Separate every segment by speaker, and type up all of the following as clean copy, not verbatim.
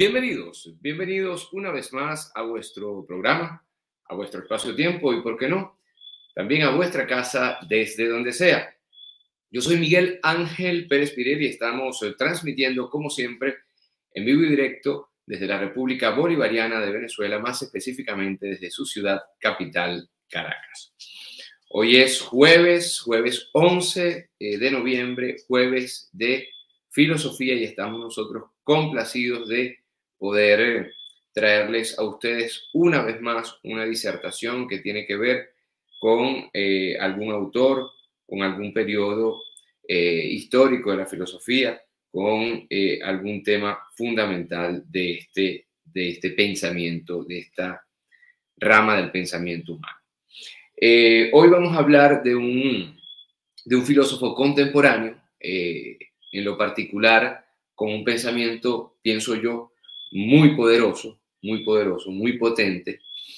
Speaker 1: Bienvenidos una vez más a vuestro programa, a vuestro espacio-tiempo y, ¿por qué no?, también a vuestra casa desde donde sea. Yo soy Miguel Ángel Pérez Pirelli y estamos transmitiendo, como siempre, en vivo y directo desde la República Bolivariana de Venezuela, más específicamente desde su ciudad capital, Caracas. Hoy es jueves 11 de noviembre, jueves de filosofía, y estamos nosotros complacidos de poder traerles a ustedes una vez más una disertación que tiene que ver con algún autor, con algún periodo histórico de la filosofía, con algún tema fundamental de este pensamiento, de esta rama del pensamiento humano. Hoy vamos a hablar de un filósofo contemporáneo, en lo particular con un pensamiento, pienso yo, muy poderoso, muy potente.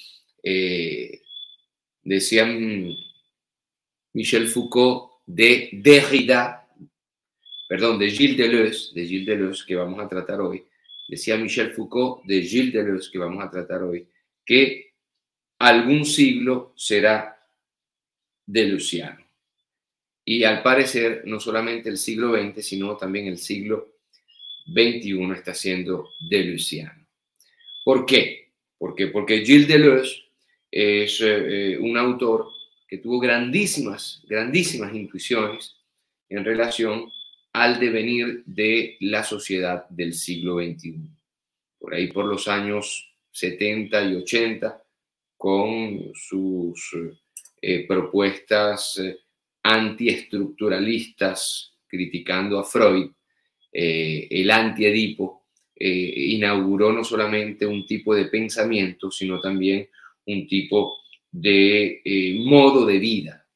Speaker 1: Decían Michel Foucault de Derrida, perdón, de Gilles Deleuze, que vamos a tratar hoy. Decía Michel Foucault de Gilles Deleuze, que vamos a tratar hoy, que algún siglo será deleuziano. Y al parecer, no solamente el siglo XX, sino también el siglo XXI está siendo deleuziano. ¿Por qué? Porque Gilles Deleuze es un autor que tuvo grandísimas intuiciones en relación al devenir de la sociedad del siglo XXI. Por ahí, por los años 70 y 80, con sus propuestas antiestructuralistas, criticando a Freud, el antiedipo, inauguró no solamente un tipo de pensamiento, sino también un tipo de modo de vida.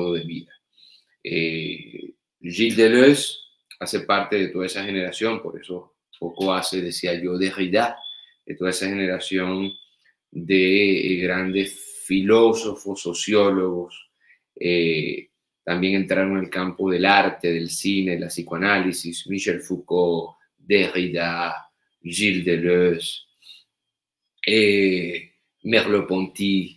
Speaker 1: Gilles Deleuze hace parte de toda esa generación, por eso poco hace, decía yo, Derrida, de toda esa generación de grandes filósofos, sociólogos. También entraron en el campo del arte, del cine, la psicoanálisis, Michel Foucault, Derrida, Gilles Deleuze, Merleau-Ponty,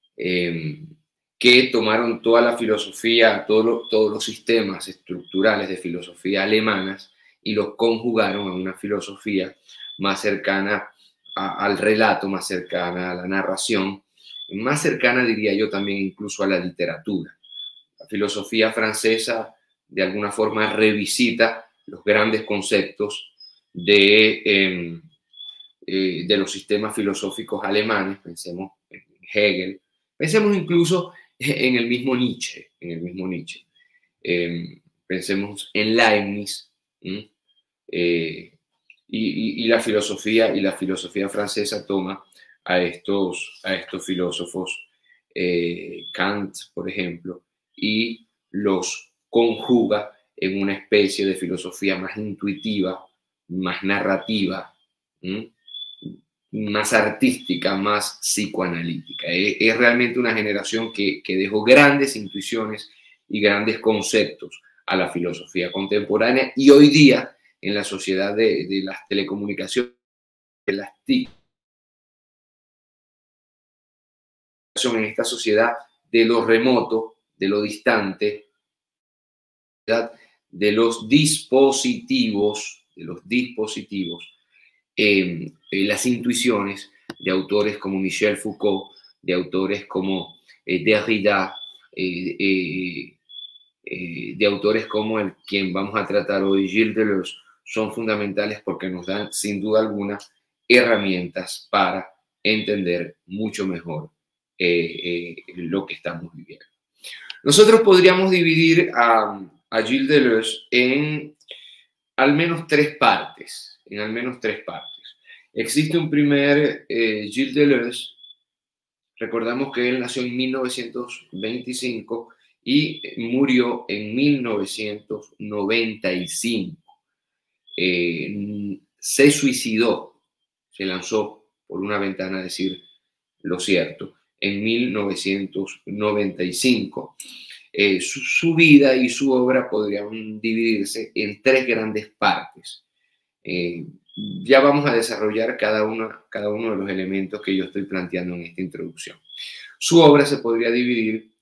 Speaker 1: que tomaron toda la filosofía, todos los sistemas estructurales de filosofía alemanas y los conjugaron a una filosofía más cercana al relato, más cercana a la narración, más cercana, diría yo, también incluso a la literatura. La filosofía francesa de alguna forma revisita los grandes conceptos de los sistemas filosóficos alemanes. Pensemos en Hegel, pensemos incluso en el mismo Nietzsche, pensemos en Leibniz, y la filosofía francesa toma a estos filósofos, Kant, por ejemplo, y los conjuga en una especie de filosofía más intuitiva, más narrativa, más artística, más psicoanalítica. Es realmente una generación que dejó grandes intuiciones y grandes conceptos a la filosofía contemporánea, y hoy día en la sociedad de las telecomunicaciones, de las TIC, en esta sociedad de lo remoto, de lo distante, de los dispositivos, las intuiciones de autores como Michel Foucault, de autores como Derrida, de autores como el quien vamos a tratar hoy, Gilles Deleuze, son fundamentales porque nos dan, sin duda alguna, herramientas para entender mucho mejor lo que estamos viviendo. Nosotros podríamos dividir a Gilles Deleuze en al menos tres partes. Existe un primer Gilles Deleuze. Recordamos que él nació en 1925 y murió en 1995. Se suicidó, se lanzó por una ventana a decir lo cierto, en 1995. Su vida y su obra podrían dividirse en tres grandes partes. ya vamos a desarrollar cada uno de los elementos que yo estoy planteando en esta introducción. Su obra se podría dividir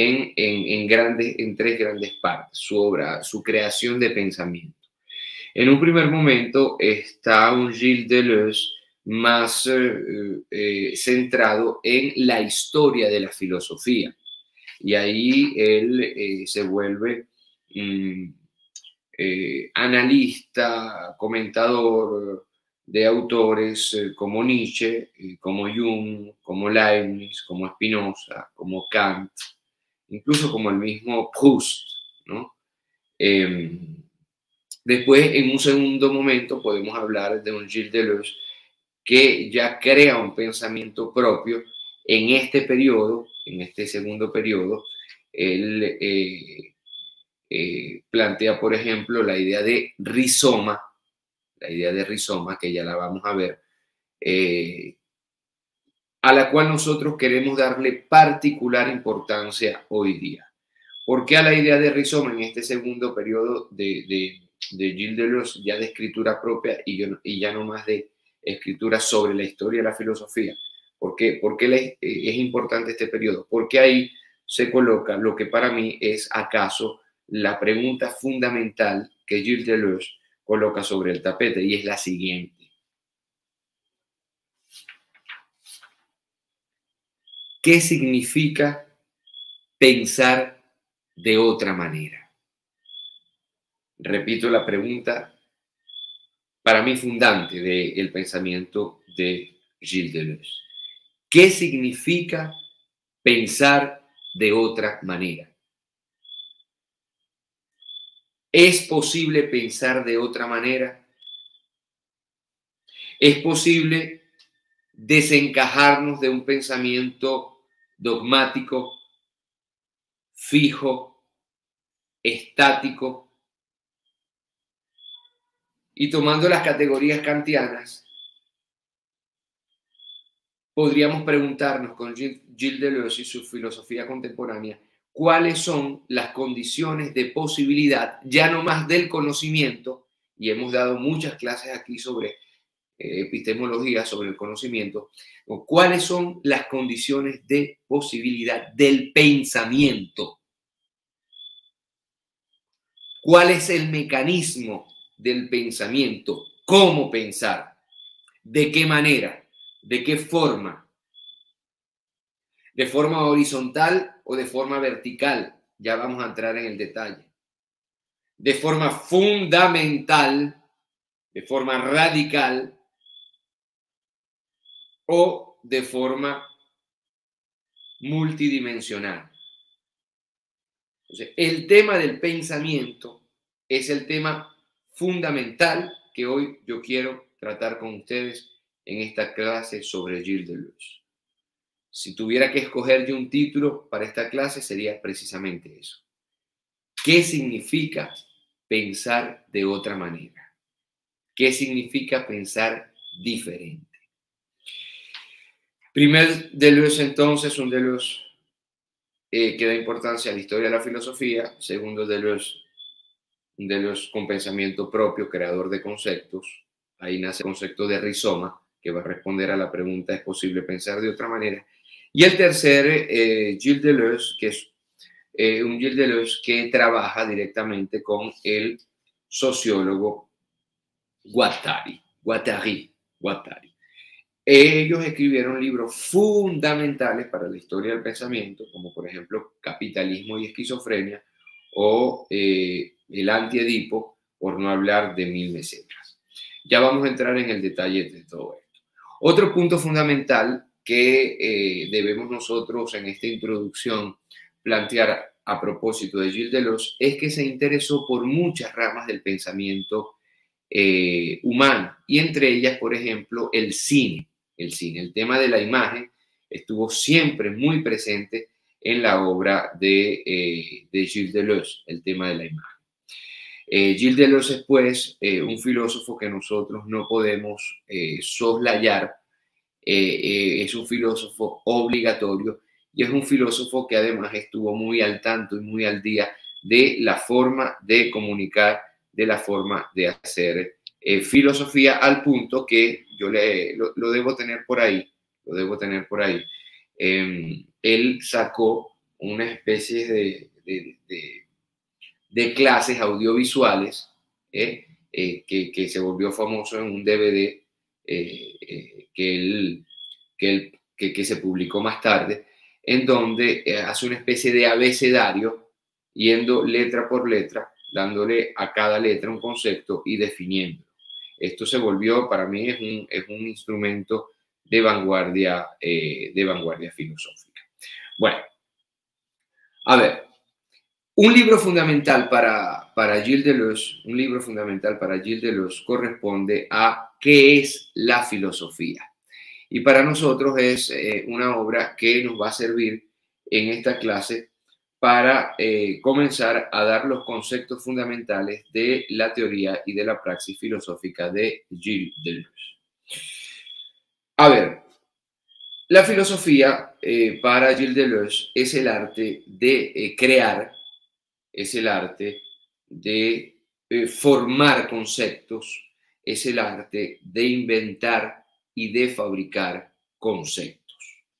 Speaker 1: en tres grandes partes. Su creación de pensamiento. En un primer momento está un Gilles Deleuze más centrado en la historia de la filosofía. Y ahí él se vuelve analista, comentador de autores como Nietzsche, como Jung, como Leibniz, como Spinoza, como Kant, incluso como el mismo Proust, ¿no? Después, en un segundo momento, podemos hablar de un Gilles Deleuze que ya crea un pensamiento propio en este periodo, en este segundo periodo. Él plantea, por ejemplo, la idea de rizoma, que ya la vamos a ver, a la cual nosotros queremos darle particular importancia hoy día. ¿Por qué a la idea de rizoma en este segundo periodo de Gilles Deleuze, ya de escritura propia y ya no más de escritura sobre la historia de la filosofía? ¿Por qué es importante este periodo? Porque ahí se coloca lo que para mí es acaso la pregunta fundamental que Gilles Deleuze coloca sobre el tapete, y es la siguiente. ¿Qué significa pensar de otra manera? Repito la pregunta para mí fundante del pensamiento de Gilles Deleuze. ¿Qué significa pensar de otra manera? ¿Es posible pensar de otra manera? ¿Es posible desencajarnos de un pensamiento dogmático, fijo, estático? Y tomando las categorías kantianas, podríamos preguntarnos con Gilles Deleuze y su filosofía contemporánea, ¿cuáles son las condiciones de posibilidad, ya no más del conocimiento? Y hemos dado muchas clases aquí sobre epistemología, sobre el conocimiento. ¿Cuáles son las condiciones de posibilidad del pensamiento? ¿Cuál es el mecanismo del pensamiento? ¿Cómo pensar? ¿De qué manera? ¿De qué forma? ¿De forma horizontal o de forma vertical? Ya vamos a entrar en el detalle. ¿De forma fundamental? ¿De forma radical? ¿O de forma multidimensional? Entonces, el tema del pensamiento es el tema fundamental que hoy yo quiero tratar con ustedes en esta clase sobre Gilles Deleuze. Si tuviera que escoger yo un título para esta clase, sería precisamente eso. ¿Qué significa pensar de otra manera? ¿Qué significa pensar diferente? Primer Deleuze, entonces, un Deleuze que da importancia a la historia de la filosofía. Segundo Deleuze, un Deleuze con pensamiento propio, creador de conceptos. Ahí nace el concepto de rizoma, que va a responder a la pregunta, ¿es posible pensar de otra manera? Y el tercer, Gilles Deleuze, que es un Gilles Deleuze que trabaja directamente con el sociólogo Guattari. Ellos escribieron libros fundamentales para la historia del pensamiento, como por ejemplo Capitalismo y Esquizofrenia o El Anti-Edipo, por no hablar de Mil Mesetas. Ya vamos a entrar en el detalle de todo esto. Otro punto fundamental que debemos nosotros en esta introducción plantear a propósito de Gilles Deleuze es que se interesó por muchas ramas del pensamiento humano, y entre ellas, por ejemplo, el cine. El tema de la imagen estuvo siempre muy presente en la obra de Gilles Deleuze, el tema de la imagen. Gilles Deleuze es, pues, un filósofo que nosotros no podemos soslayar. Es un filósofo obligatorio y es un filósofo que además estuvo muy al tanto y muy al día de la forma de comunicar, de la forma de hacer filosofía al punto que yo lo debo tener por ahí, él sacó una especie de clases audiovisuales que se volvió famoso en un DVD que se publicó más tarde, en donde hace una especie de abecedario, yendo letra por letra, dándole a cada letra un concepto y definiendo. Esto se volvió, para mí, es un instrumento de vanguardia filosófica. Bueno, a ver, un libro fundamental para Gilles Deleuze corresponde a ¿qué es la filosofía? Y para nosotros es una obra que nos va a servir en esta clase para comenzar a dar los conceptos fundamentales de la teoría y de la praxis filosófica de Gilles Deleuze. A ver, la filosofía para Gilles Deleuze es el arte de crear, es el arte de formar conceptos, es el arte de inventar y de fabricar conceptos.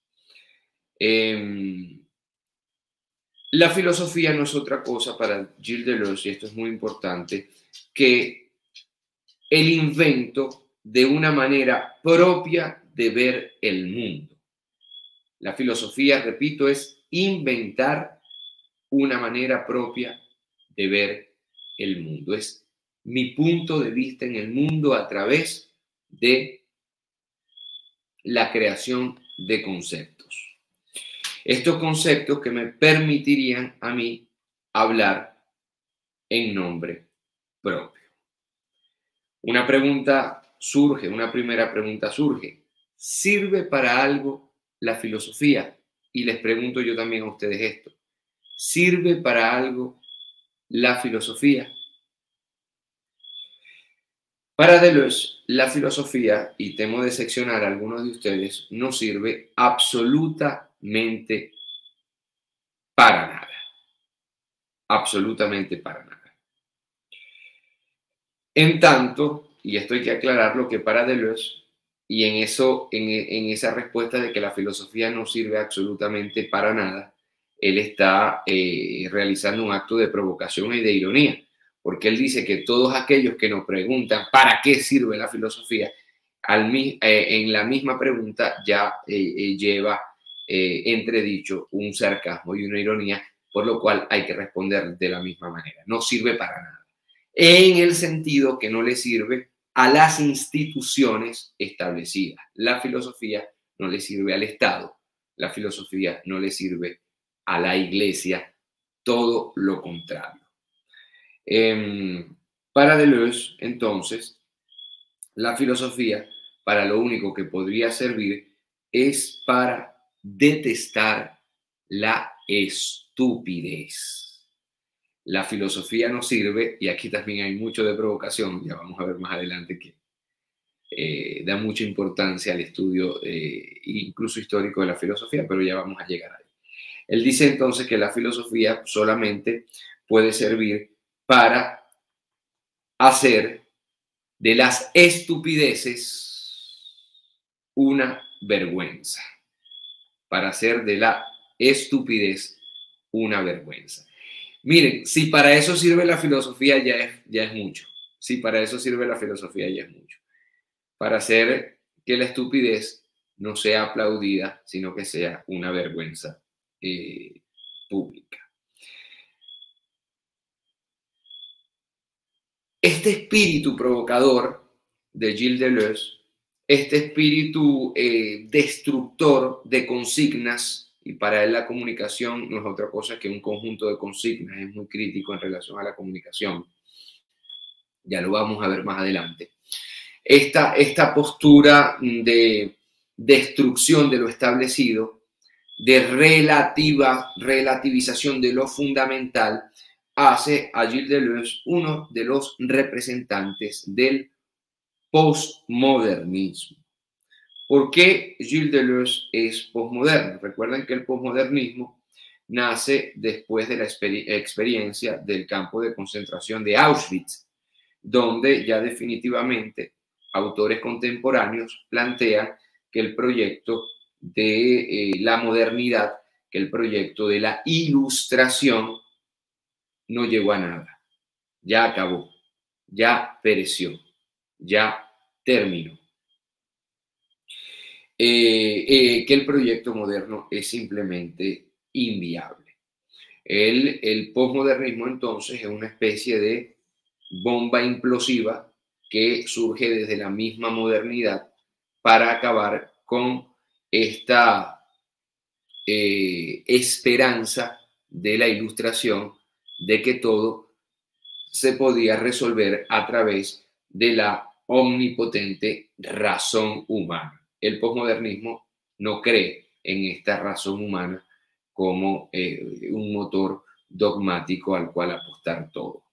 Speaker 1: La filosofía no es otra cosa para Gilles Deleuze, y esto es muy importante, que el invento de una manera propia de ver el mundo. La filosofía, repito, es inventar una manera propia de ver el mundo. Es mi punto de vista en el mundo a través de la creación de conceptos. Estos conceptos que me permitirían a mí hablar en nombre propio. Una primera pregunta surge. ¿Sirve para algo la filosofía? Y les pregunto yo también a ustedes esto. ¿Sirve para algo la filosofía? Para Deleuze, la filosofía, y temo decepcionar a algunos de ustedes, no sirve absolutamente para nada. Absolutamente para nada. En tanto, y esto hay que aclararlo, que para Deleuze, y en esa respuesta de que la filosofía no sirve absolutamente para nada, él está realizando un acto de provocación y de ironía, porque él dice que todos aquellos que nos preguntan ¿para qué sirve la filosofía? En la misma pregunta ya lleva entredicho un sarcasmo y una ironía, por lo cual hay que responder de la misma manera. No sirve para nada. En el sentido que no le sirve a las instituciones establecidas. La filosofía no le sirve al Estado, la filosofía no le sirve a la Iglesia, todo lo contrario. Para Deleuze, entonces, la filosofía, para lo único que podría servir es para detestar la estupidez. La filosofía no sirve, y aquí también hay mucho de provocación, ya vamos a ver más adelante que da mucha importancia al estudio incluso histórico de la filosofía, pero ya vamos a llegar ahí. Él dice entonces que la filosofía solamente puede servir para hacer de las estupideces una vergüenza, para hacer de la estupidez una vergüenza. Miren, si para eso sirve la filosofía, ya es mucho. Si para eso sirve la filosofía, ya es mucho. Para hacer que la estupidez no sea aplaudida, sino que sea una vergüenza pública. Este espíritu provocador de Gilles Deleuze, este espíritu destructor de consignas, y para él la comunicación no es otra cosa que un conjunto de consignas, es muy crítico en relación a la comunicación. Ya lo vamos a ver más adelante. Esta postura de destrucción de lo establecido, de relativización de lo fundamental, hace a Gilles Deleuze uno de los representantes del postmodernismo. ¿Por qué Gilles Deleuze es postmoderno? Recuerden que el postmodernismo nace después de la experiencia del campo de concentración de Auschwitz. donde ya definitivamente autores contemporáneos plantean que el proyecto de la modernidad, que el proyecto de la ilustración no llegó a nada, ya acabó, ya pereció, ya terminó. Que el proyecto moderno es simplemente inviable. El posmodernismo entonces es una especie de bomba implosiva que surge desde la misma modernidad para acabar con esta esperanza de la ilustración de que todo se podía resolver a través de la omnipotente razón humana. El posmodernismo no cree en esta razón humana como un motor dogmático al cual apostar todo.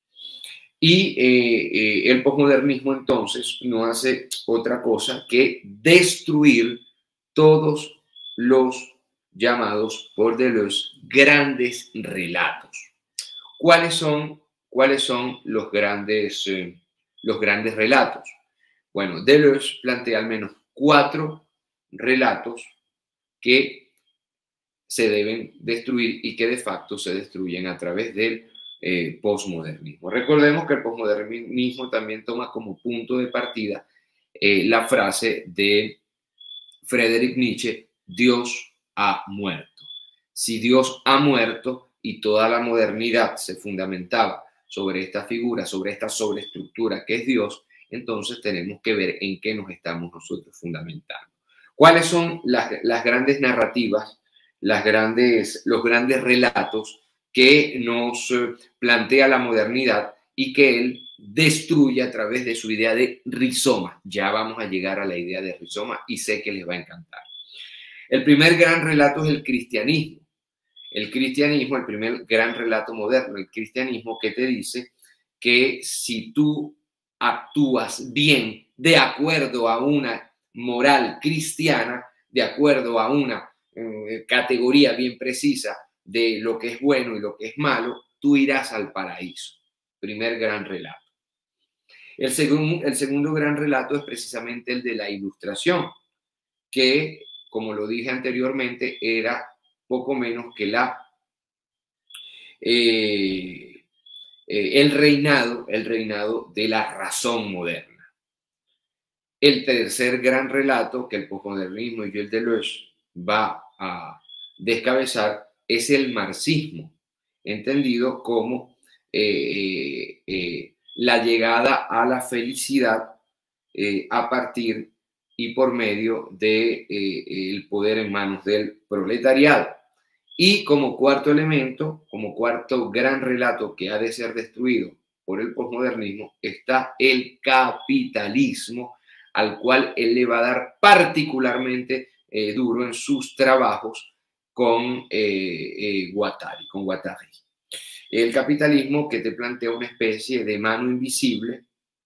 Speaker 1: Y el posmodernismo entonces no hace otra cosa que destruir todos los llamados por Deleuze grandes relatos. ¿Cuáles son los grandes relatos? Bueno, Deleuze plantea al menos 4 relatos que se deben destruir y que de facto se destruyen a través del posmodernismo. Recordemos que el posmodernismo también toma como punto de partida la frase de Friedrich Nietzsche: Dios ha muerto. Si Dios ha muerto y toda la modernidad se fundamentaba sobre esta figura, sobre esta sobreestructura que es Dios, entonces tenemos que ver en qué nos estamos nosotros fundamentando. ¿Cuáles son las grandes narrativas, los grandes relatos que nos plantea la modernidad y que él destruye a través de su idea de rizoma? Ya vamos a llegar a la idea de rizoma y sé que les va a encantar. El primer gran relato es el cristianismo. El cristianismo, el primer gran relato moderno, el cristianismo, que te dice que si tú actúas bien de acuerdo a una moral cristiana, de acuerdo a una categoría bien precisa de lo que es bueno y lo que es malo, tú irás al paraíso. Primer gran relato. El segundo gran relato es precisamente el de la ilustración, que, como lo dije anteriormente, era poco menos que el reinado de la razón moderna. El tercer gran relato que el posmodernismo y el Deleuze va a descabezar es el marxismo, entendido como la llegada a la felicidad a partir y por medio del poder en manos del proletariado. Y como cuarto elemento, como cuarto gran relato que ha de ser destruido por el posmodernismo, está el capitalismo, al cual él le va a dar particularmente duro en sus trabajos con Guattari. El capitalismo que te plantea una especie de mano invisible,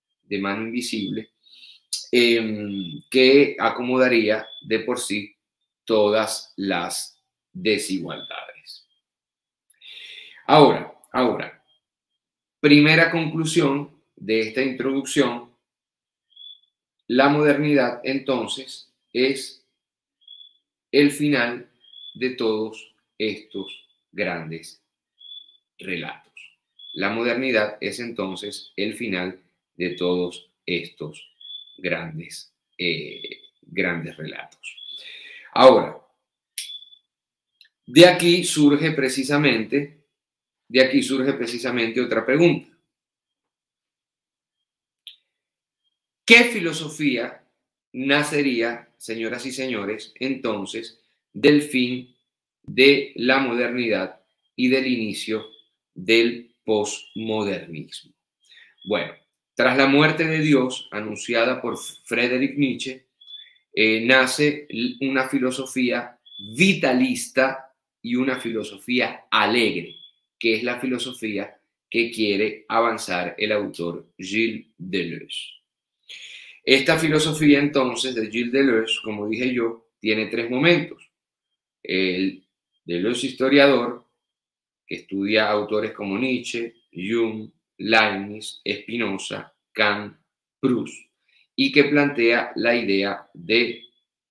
Speaker 1: que acomodaría de por sí todas las desigualdades. Ahora, primera conclusión de esta introducción: la modernidad entonces es el final de todos estos grandes relatos. La modernidad es entonces el final de todos estos grandes relatos. Ahora, de aquí surge precisamente otra pregunta. ¿Qué filosofía nacería, señoras y señores, entonces, del fin de la modernidad y del inicio del posmodernismo? Bueno, tras la muerte de Dios, anunciada por Friedrich Nietzsche, nace una filosofía vitalista y una filosofía alegre, que es la filosofía que quiere avanzar el autor Gilles Deleuze. Esta filosofía entonces de Gilles Deleuze, como dije yo, tiene 3 momentos. El Deleuze historiador, que estudia autores como Nietzsche, Jung, Leibniz, Spinoza, Kant, Proust, y que plantea la idea de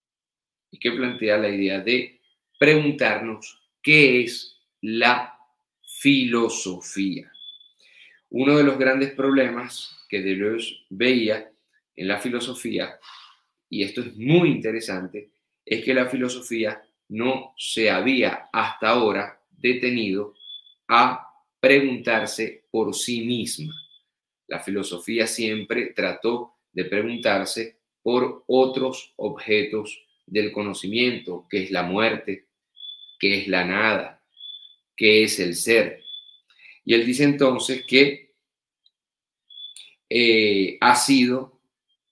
Speaker 1: preguntarnos qué es la filosofía. Uno de los grandes problemas que Deleuze veía en la filosofía, y esto es muy interesante, es que la filosofía no se había hasta ahora detenido a preguntarse por sí misma. La filosofía siempre trató de preguntarse por otros objetos del conocimiento, qué es la muerte, qué es la nada, qué es el ser. Y él dice entonces que ha sido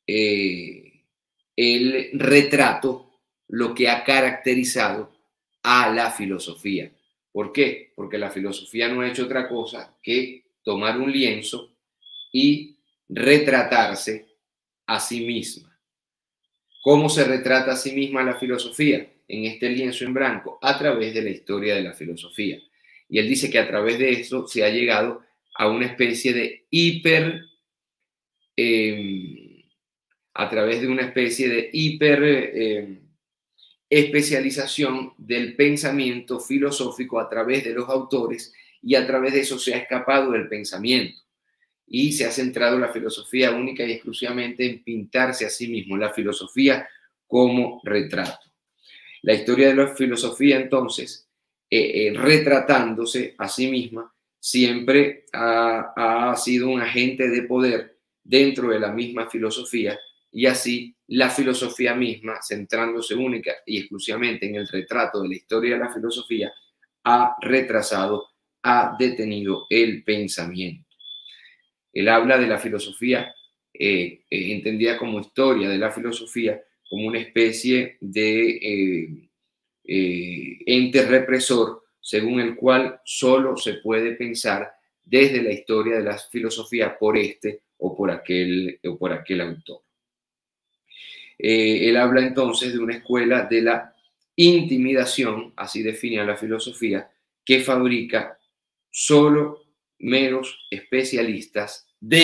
Speaker 1: el retrato lo que ha caracterizado a la filosofía. ¿Por qué? Porque la filosofía no ha hecho otra cosa que tomar un lienzo y retratarse a sí misma. ¿Cómo se retrata a sí misma la filosofía? En este lienzo en blanco, a través de la historia de la filosofía. Y él dice que a través de eso se ha llegado a una especie de especialización del pensamiento filosófico a través de los autores, y a través de eso se ha escapado del pensamiento y se ha centrado la filosofía única y exclusivamente en pintarse a sí mismo, la filosofía como retrato. La historia de la filosofía, entonces, retratándose a sí misma, siempre ha sido un agente de poder dentro de la misma filosofía, y así la filosofía misma, centrándose única y exclusivamente en el retrato de la historia de la filosofía, ha retrasado, ha detenido el pensamiento. Él habla de la filosofía entendida como historia de la filosofía, como una especie de ente represor según el cual solo se puede pensar desde la historia de la filosofía por este o por aquel autor. Él habla entonces de una escuela de la intimidación, así define a la filosofía, que fabrica solo meros especialistas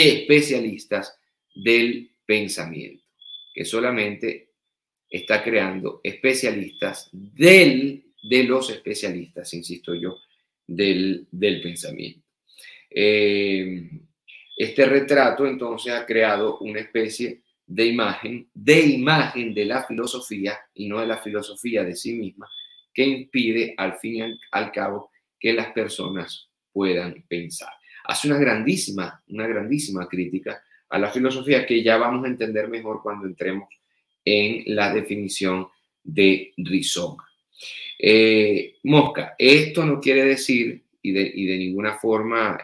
Speaker 1: del pensamiento, que solamente está creando especialistas de los especialistas, insisto yo, del pensamiento. Este retrato entonces ha creado una especie de imagen de la filosofía y no de la filosofía de sí misma, que impide al fin y al cabo que las personas puedan pensar. Hace una grandísima crítica a la filosofía que ya vamos a entender mejor cuando entremos en la definición de rizoma. Mosca, esto no quiere decir, y de ninguna forma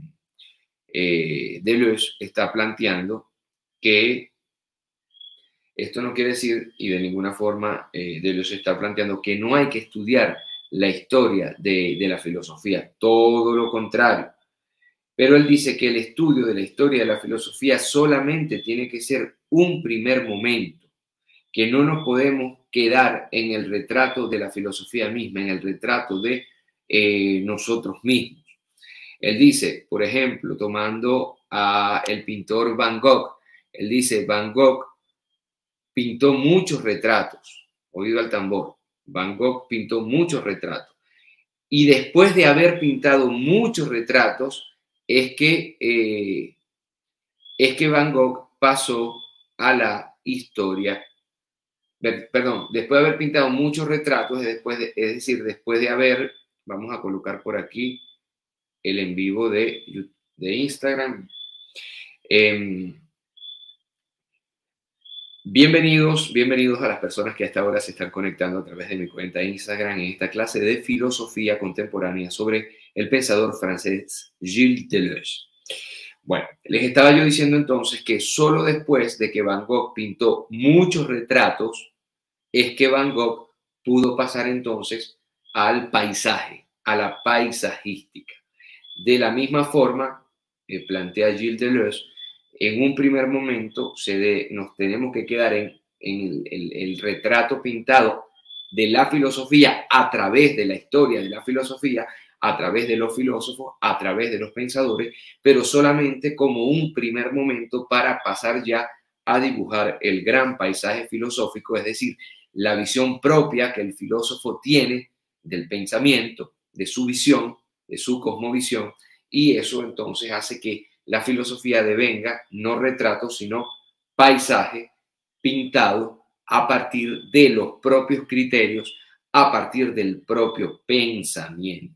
Speaker 1: Deleuze está planteando que esto no quiere decir, y de ninguna forma Deleuze está planteando que no hay que estudiar la historia de la filosofía, todo lo contrario. Pero él dice que el estudio de la historia de la filosofía solamente tiene que ser un primer momento, que no nos podemos quedar en el retrato de la filosofía misma, en el retrato de nosotros mismos. Él dice, por ejemplo, tomando a el pintor Van Gogh, él dice, Van Gogh pintó muchos retratos, oído al tambor, Van Gogh pintó muchos retratos. Y después de haber pintado muchos retratos, es que Van Gogh pasó a la historia. Perdón, después de haber pintado muchos retratos, es decir, después de haber, vamos a colocar por aquí el en vivo de Instagram. Bienvenidos a las personas que hasta ahora se están conectando a través de mi cuenta de Instagram en esta clase de filosofía contemporánea sobre el pensador francés Gilles Deleuze. Bueno, les estaba yo diciendo entonces que solo después de que Van Gogh pintó muchos retratos es que Van Gogh pudo pasar entonces al paisaje, a la paisajística. De la misma forma, plantea Gilles Deleuze, en un primer momento nos tenemos que quedar en el retrato pintado de la filosofía a través de la historia de la filosofía, a través de los filósofos, a través de los pensadores, pero solamente como un primer momento para pasar ya a dibujar el gran paisaje filosófico, es decir, la visión propia que el filósofo tiene del pensamiento, de su visión, de su cosmovisión, y eso entonces hace que la filosofía devenga no retrato, sino paisaje pintado a partir de los propios criterios, a partir del propio pensamiento.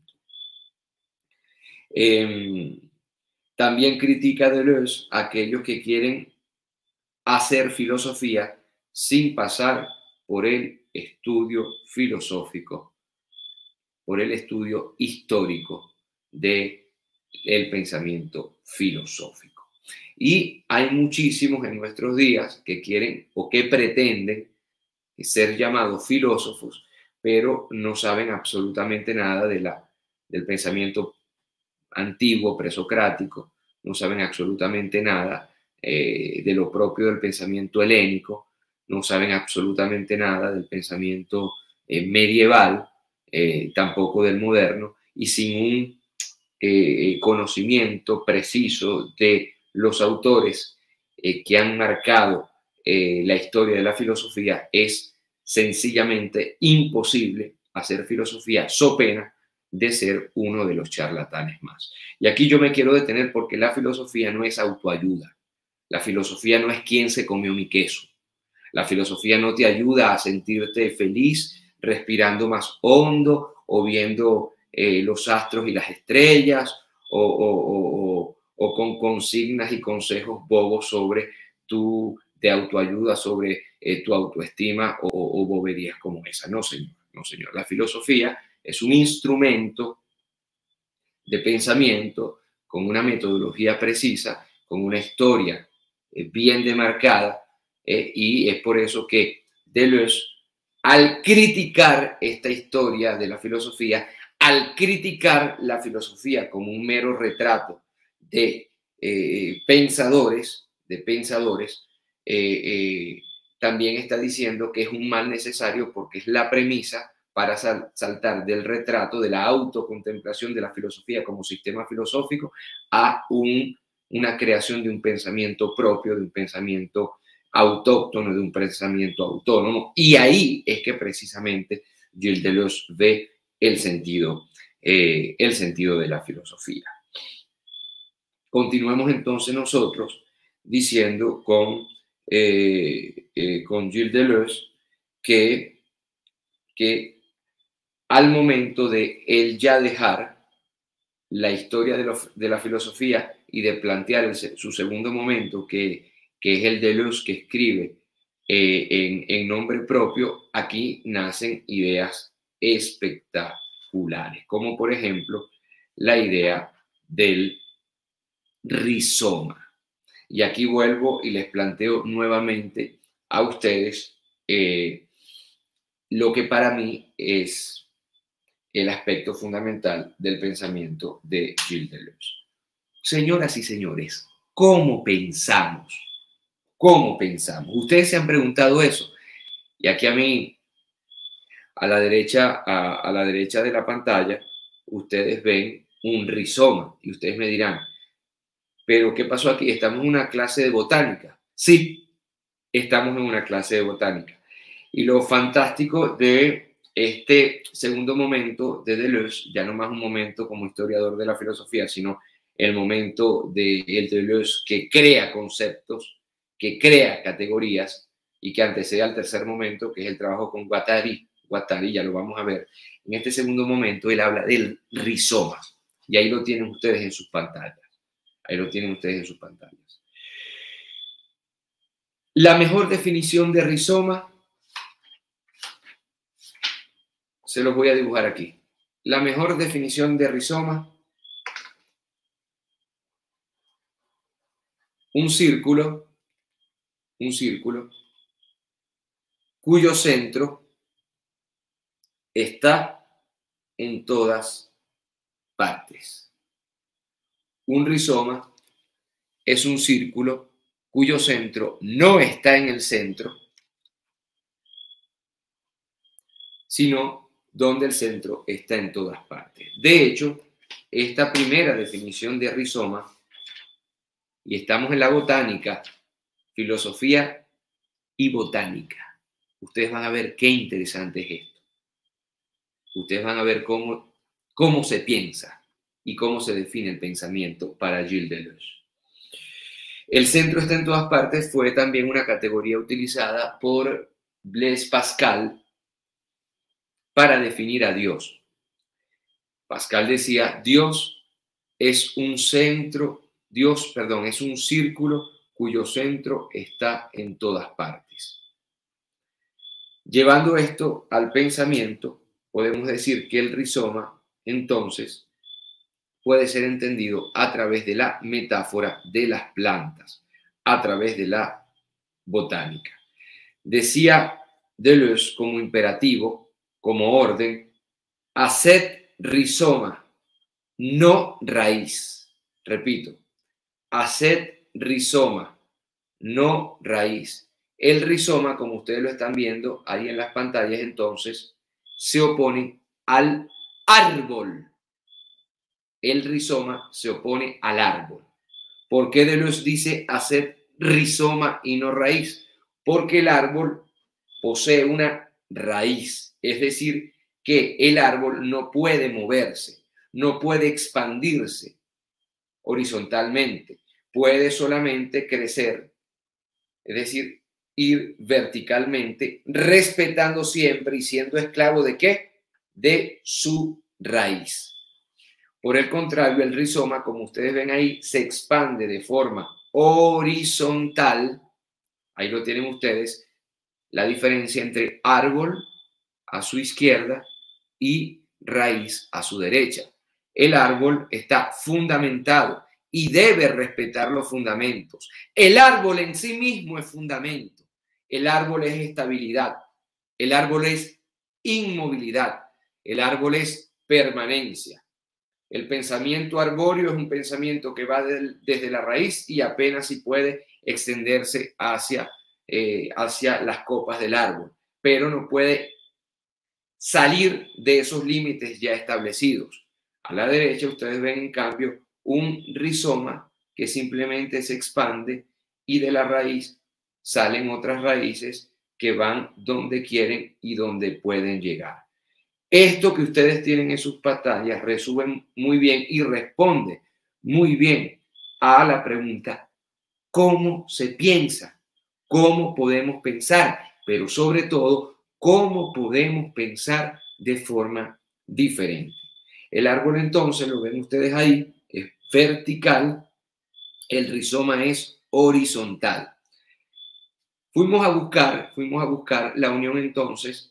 Speaker 1: También critica Deleuze a aquellos que quieren hacer filosofía sin pasar por el estudio filosófico, por el estudio histórico del pensamiento filosófico. Y hay muchísimos en nuestros días que quieren o que pretenden ser llamados filósofos, pero no saben absolutamente nada del pensamiento antiguo, presocrático, no saben absolutamente nada de lo propio del pensamiento helénico, no saben absolutamente nada del pensamiento medieval, tampoco del moderno, y sin un conocimiento preciso de los autores que han marcado la historia de la filosofía, es sencillamente imposible hacer filosofía, so pena de ser uno de los charlatanes más. Y aquí yo me quiero detener porque la filosofía no es autoayuda. La filosofía no es quién se comió mi queso. La filosofía no te ayuda a sentirte feliz respirando más hondo o viendo los astros y las estrellas o con consignas y consejos bobos sobre de autoayuda, sobre tu autoestima o boberías como esa. No, señor. No, señor. La filosofía es un instrumento de pensamiento con una metodología precisa, con una historia bien demarcada, y es por eso que Deleuze, al criticar esta historia de la filosofía, al criticar la filosofía como un mero retrato de pensadores, también está diciendo que es un mal necesario porque es la premisa para saltar del retrato, de la autocontemplación de la filosofía como sistema filosófico a una creación de un pensamiento propio, de un pensamiento autóctono, de un pensamiento autónomo. Y ahí es que precisamente Gilles Deleuze ve el sentido de la filosofía. Continuemos entonces nosotros diciendo con Gilles Deleuze que al momento de él ya dejar la historia de la filosofía y de plantear su segundo momento, que es el Deleuze que escribe en nombre propio, aquí nacen ideas espectaculares, como por ejemplo la idea del rizoma. Y aquí vuelvo y les planteo nuevamente a ustedes lo que para mí es el aspecto fundamental del pensamiento de Gilles Deleuze. Señoras y señores, ¿cómo pensamos? ¿Cómo pensamos? Ustedes se han preguntado eso. Y aquí a mí, a la derecha de la pantalla, ustedes ven un rizoma y ustedes me dirán, ¿pero qué pasó aquí? ¿Estamos en una clase de botánica? Sí, estamos en una clase de botánica. Y lo fantástico de este segundo momento de Deleuze, ya no más un momento como historiador de la filosofía, sino el momento de Deleuze que crea conceptos, que crea categorías y que antecede al tercer momento, que es el trabajo con Guattari, ya lo vamos a ver. En este segundo momento él habla del rizoma y ahí lo tienen ustedes en sus pantallas. Ahí lo tienen ustedes en sus pantallas. La mejor definición de rizoma se los voy a dibujar aquí. La mejor definición de rizoma: un círculo cuyo centro está en todas partes. Un rizoma es un círculo cuyo centro no está en el centro, sino donde el centro está en todas partes. De hecho, esta primera definición de rizoma, y estamos en la botánica, filosofía y botánica. Ustedes van a ver qué interesante es esto. Ustedes van a ver cómo se piensa y cómo se define el pensamiento para Gilles Deleuze. El centro está en todas partes fue también una categoría utilizada por Blaise Pascal para definir a Dios. Pascal decía, Dios es un centro, es un círculo cuyo centro está en todas partes. Llevando esto al pensamiento, podemos decir que el rizoma, entonces, puede ser entendido a través de la metáfora de las plantas, a través de la botánica. Decía Deleuze como imperativo, como orden, haced rizoma, no raíz. Repito, haced rizoma, no raíz. El rizoma, como ustedes lo están viendo ahí en las pantallas, entonces, se opone al árbol. El rizoma se opone al árbol. ¿Por qué Deleuze dice hacer rizoma y no raíz? Porque el árbol posee una raíz, es decir, que el árbol no puede moverse, no puede expandirse horizontalmente, puede solamente crecer, es decir, ir verticalmente, respetando siempre y siendo esclavo ¿de qué? De su raíz. Por el contrario, el rizoma, como ustedes ven ahí, se expande de forma horizontal. Ahí lo tienen ustedes, la diferencia entre árbol a su izquierda y raíz a su derecha. El árbol está fundamentado y debe respetar los fundamentos. El árbol en sí mismo es fundamento. El árbol es estabilidad. El árbol es inmovilidad. El árbol es permanencia. El pensamiento arbóreo es un pensamiento que va desde la raíz y apenas si puede extenderse hacia las copas del árbol, pero no puede salir de esos límites ya establecidos. A la derecha ustedes ven en cambio un rizoma que simplemente se expande y de la raíz salen otras raíces que van donde quieren y donde pueden llegar. Esto que ustedes tienen en sus pantallas resume muy bien y responde muy bien a la pregunta, ¿cómo se piensa? ¿Cómo podemos pensar? Pero sobre todo, ¿cómo podemos pensar de forma diferente? El árbol entonces, lo ven ustedes ahí, es vertical, el rizoma es horizontal. Fuimos a buscar la unión entonces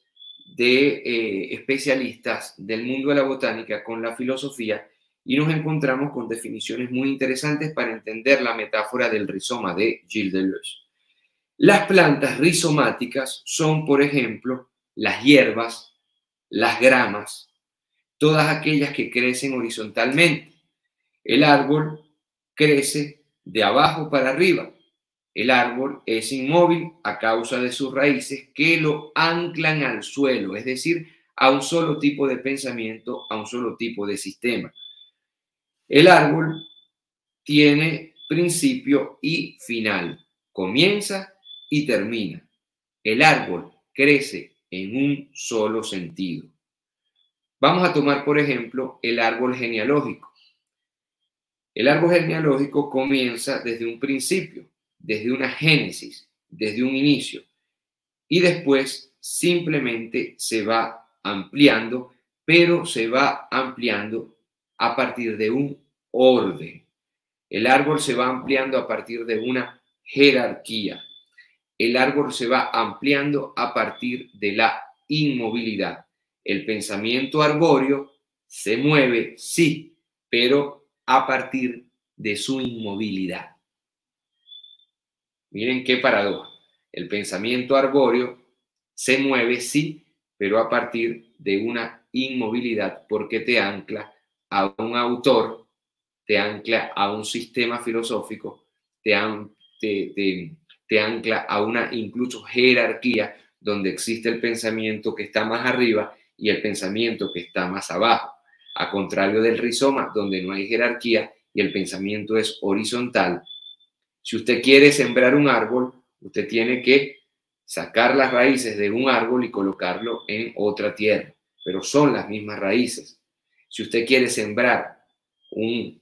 Speaker 1: de especialistas del mundo de la botánica con la filosofía y nos encontramos con definiciones muy interesantes para entender la metáfora del rizoma de Gilles Deleuze. Las plantas rizomáticas son, por ejemplo, las hierbas, las gramas, todas aquellas que crecen horizontalmente. El árbol crece de abajo para arriba. El árbol es inmóvil a causa de sus raíces que lo anclan al suelo, es decir, a un solo tipo de pensamiento, a un solo tipo de sistema. El árbol tiene principio y final, comienza y termina. El árbol crece en un solo sentido. Vamos a tomar, por ejemplo, el árbol genealógico. El árbol genealógico comienza desde un principio, desde una génesis, desde un inicio, y después simplemente se va ampliando, pero se va ampliando a partir de un orden. El árbol se va ampliando a partir de una jerarquía. El árbol se va ampliando a partir de la inmovilidad. El pensamiento arbóreo se mueve, sí, pero a partir de su inmovilidad. Miren qué paradoja. El pensamiento arbóreo se mueve, sí, pero a partir de una inmovilidad porque te ancla a un autor, te ancla a un sistema filosófico, te ancla a una incluso jerarquía donde existe el pensamiento que está más arriba y el pensamiento que está más abajo, a contrario del rizoma, donde no hay jerarquía y el pensamiento es horizontal. Si usted quiere sembrar un árbol, usted tiene que sacar las raíces de un árbol y colocarlo en otra tierra, pero son las mismas raíces. Si usted quiere sembrar un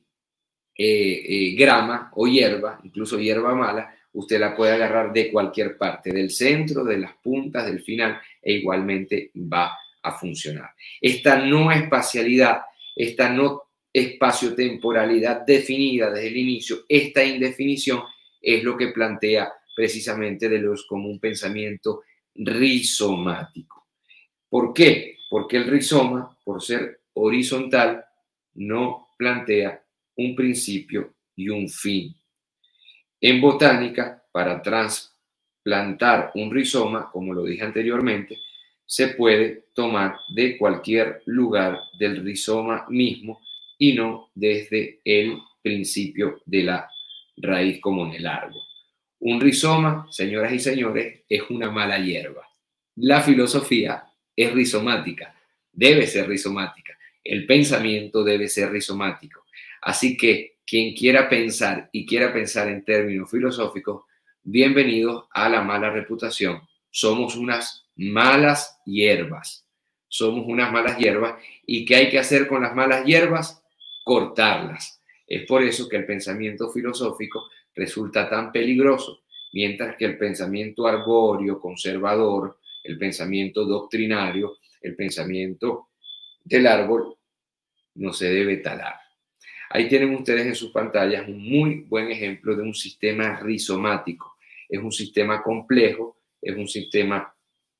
Speaker 1: grama o hierba, incluso hierba mala, usted la puede agarrar de cualquier parte, del centro, de las puntas, del final, e igualmente va a funcionar. Esta no espacialidad, esta no espacio-temporalidad definida desde el inicio, esta indefinición es lo que plantea precisamente Deleuze como un pensamiento rizomático. ¿Por qué? Porque el rizoma, por ser horizontal, no plantea un principio y un fin. En botánica, para trasplantar un rizoma, como lo dije anteriormente, se puede tomar de cualquier lugar del rizoma mismo y no desde el principio de la raíz como en el árbol. Un rizoma, señoras y señores, es una mala hierba. La filosofía es rizomática, debe ser rizomática. El pensamiento debe ser rizomático. Así que quien quiera pensar y quiera pensar en términos filosóficos, bienvenidos a la mala reputación. Somos unas malas hierbas. Somos unas malas hierbas. ¿Y qué hay que hacer con las malas hierbas? Cortarlas. Es por eso que el pensamiento filosófico resulta tan peligroso, mientras que el pensamiento arbóreo, conservador, el pensamiento doctrinario, el pensamiento del árbol, no se debe talar. Ahí tienen ustedes en sus pantallas un muy buen ejemplo de un sistema rizomático. Es un sistema complejo, es un sistema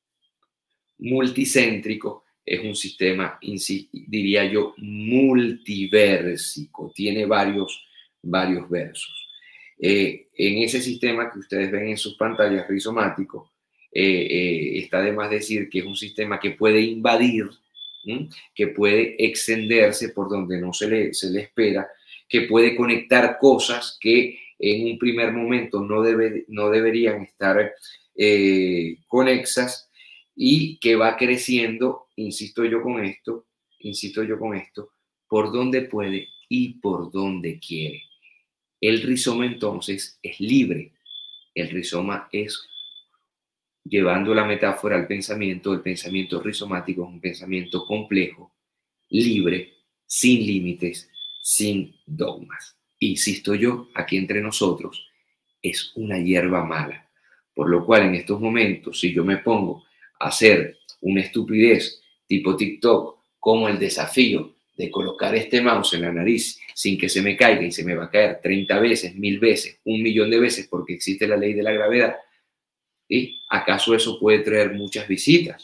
Speaker 1: multicéntrico, es un sistema, diría yo, multiversico. Tiene varios versos. En ese sistema que ustedes ven en sus pantallas rizomático, está de más decir que es un sistema que puede invadir, que puede extenderse por donde no se le espera, que puede conectar cosas que en un primer momento no deberían estar conexas, y que va creciendo, insisto yo con esto, por donde puede y por donde quiere. El rizoma entonces es libre. El rizoma es, llevando la metáfora al pensamiento, el pensamiento rizomático es un pensamiento complejo, libre, sin límites, sin dogmas. Insisto yo, aquí entre nosotros, es una hierba mala. Por lo cual en estos momentos, si yo me pongo a hacer una estupidez tipo TikTok, como el desafío de colocar este mouse en la nariz sin que se me caiga, y se me va a caer 30 veces, 1000 veces, 1.000.000 de veces, porque existe la ley de la gravedad, ¿sí? ¿Acaso eso puede traer muchas visitas?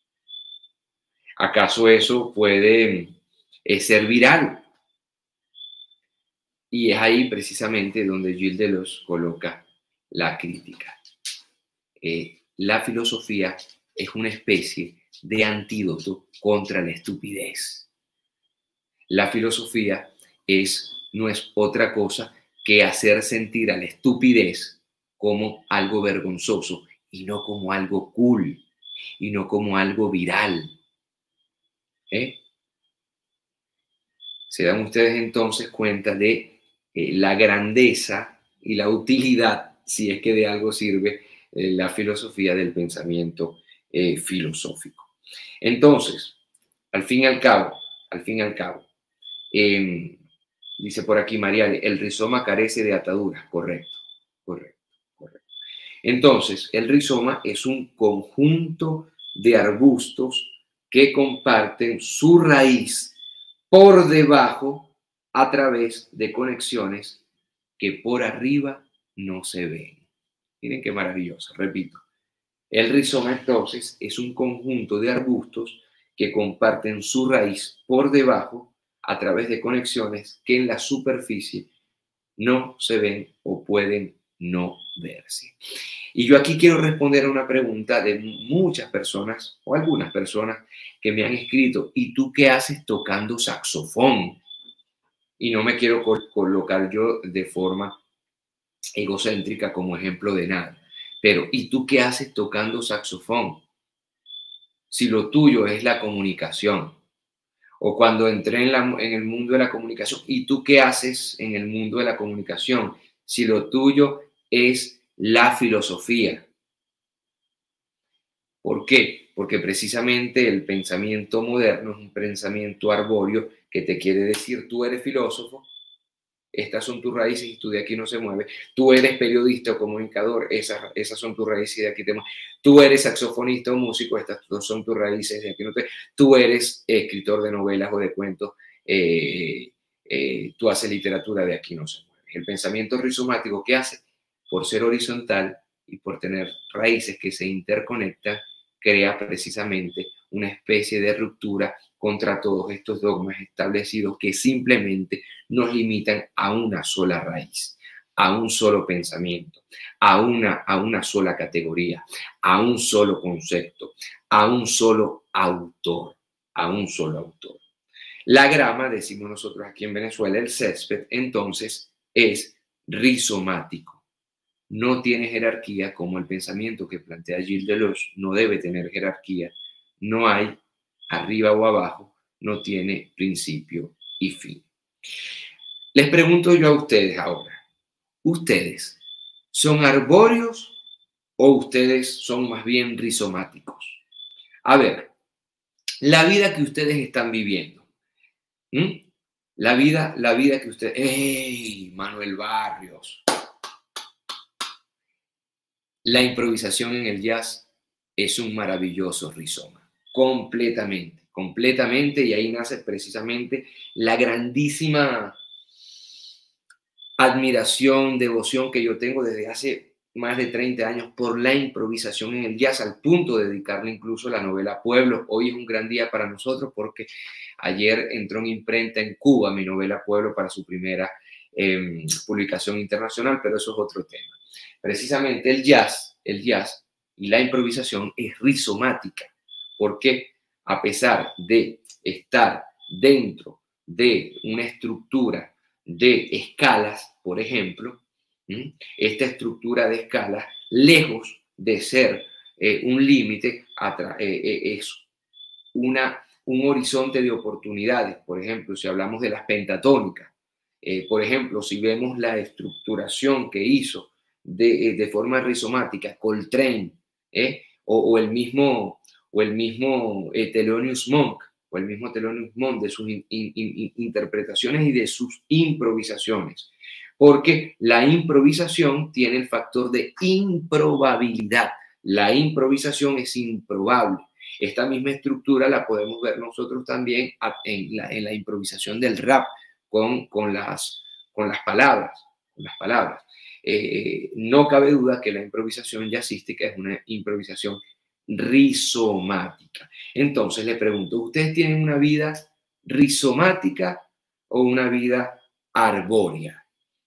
Speaker 1: ¿Acaso eso puede ser viral? Y es ahí precisamente donde Gilles Deleuze coloca la crítica. La filosofía es una especie de antídoto contra la estupidez. La filosofía no es otra cosa que hacer sentir a la estupidez como algo vergonzoso y no como algo cool y no como algo viral. Se dan ustedes entonces cuenta de la grandeza y la utilidad, si es que de algo sirve, la filosofía del pensamiento filosófico. Entonces, al fin y al cabo, dice por aquí María, el rizoma carece de ataduras. Correcto. Entonces, el rizoma es un conjunto de arbustos que comparten su raíz por debajo a través de conexiones que por arriba no se ven. Miren qué maravilloso, repito. El rizoma entonces es un conjunto de arbustos que comparten su raíz por debajo a través de conexiones que en la superficie no se ven o pueden no verse. Y yo aquí quiero responder a una pregunta de muchas personas o algunas personas que me han escrito: ¿y tú qué haces tocando saxofón? Y no me quiero colocar yo de forma egocéntrica como ejemplo de nada. Pero, ¿y tú qué haces tocando saxofón? si lo tuyo es la comunicación. O cuando entré en el mundo de la comunicación, ¿y tú qué haces en el mundo de la comunicación? Si lo tuyo es la filosofía. ¿Por qué? Porque precisamente el pensamiento moderno es un pensamiento arbóreo que te quiere decir, tú eres filósofo, estas son tus raíces y tú de aquí no se mueve. Tú eres periodista o comunicador, esas son tus raíces y de aquí te mueves. Tú eres saxofonista o músico, estas son tus raíces, de aquí no te. Tú eres escritor de novelas o de cuentos, tú haces literatura, de aquí no se mueve. El pensamiento rizomático, ¿qué hace? Por ser horizontal y por tener raíces que se interconectan, crea precisamente una especie de ruptura contra todos estos dogmas establecidos que simplemente nos limitan a una sola raíz, a un solo pensamiento, a una sola categoría, a un solo concepto, a un solo autor, a un solo autor. La grama, decimos nosotros aquí en Venezuela, el césped, entonces es rizomático. No tiene jerarquía como el pensamiento que plantea Gilles Deleuze, no debe tener jerarquía, no hay arriba o abajo, no tiene principio y fin. Les pregunto yo a ustedes ahora, ¿ustedes son arbóreos o ustedes son más bien rizomáticos? A ver, la vida que ustedes están viviendo, la vida que ustedes... ¡Ey, Manuel Barrios! La improvisación en el jazz es un maravilloso rizoma, completamente, y ahí nace precisamente la grandísima admiración, devoción que yo tengo desde hace más de 30 años por la improvisación en el jazz, al punto de dedicarle incluso la novela Pueblo. Hoy es un gran día para nosotros porque ayer entró en imprenta en Cuba mi novela Pueblo para su primera publicación internacional, pero eso es otro tema. Precisamente el jazz y la improvisación es rizomática, porque a pesar de estar dentro de una estructura de escalas, por ejemplo, esta estructura de escalas, lejos de ser un límite, es un horizonte de oportunidades. Por ejemplo, si hablamos de las pentatónicas, por ejemplo, si vemos la estructuración que hizo de forma rizomática Coltrane, o el mismo Thelonious Monk, o el mismo Thelonious Monk, de sus interpretaciones y de sus improvisaciones, porque la improvisación tiene el factor de improbabilidad. La improvisación es improbable. Esta misma estructura la podemos ver nosotros también en la improvisación del rap con las palabras. No cabe duda que la improvisación jazzística es una improvisación rizomática. Entonces le pregunto, ¿ustedes tienen una vida rizomática o una vida arbórea?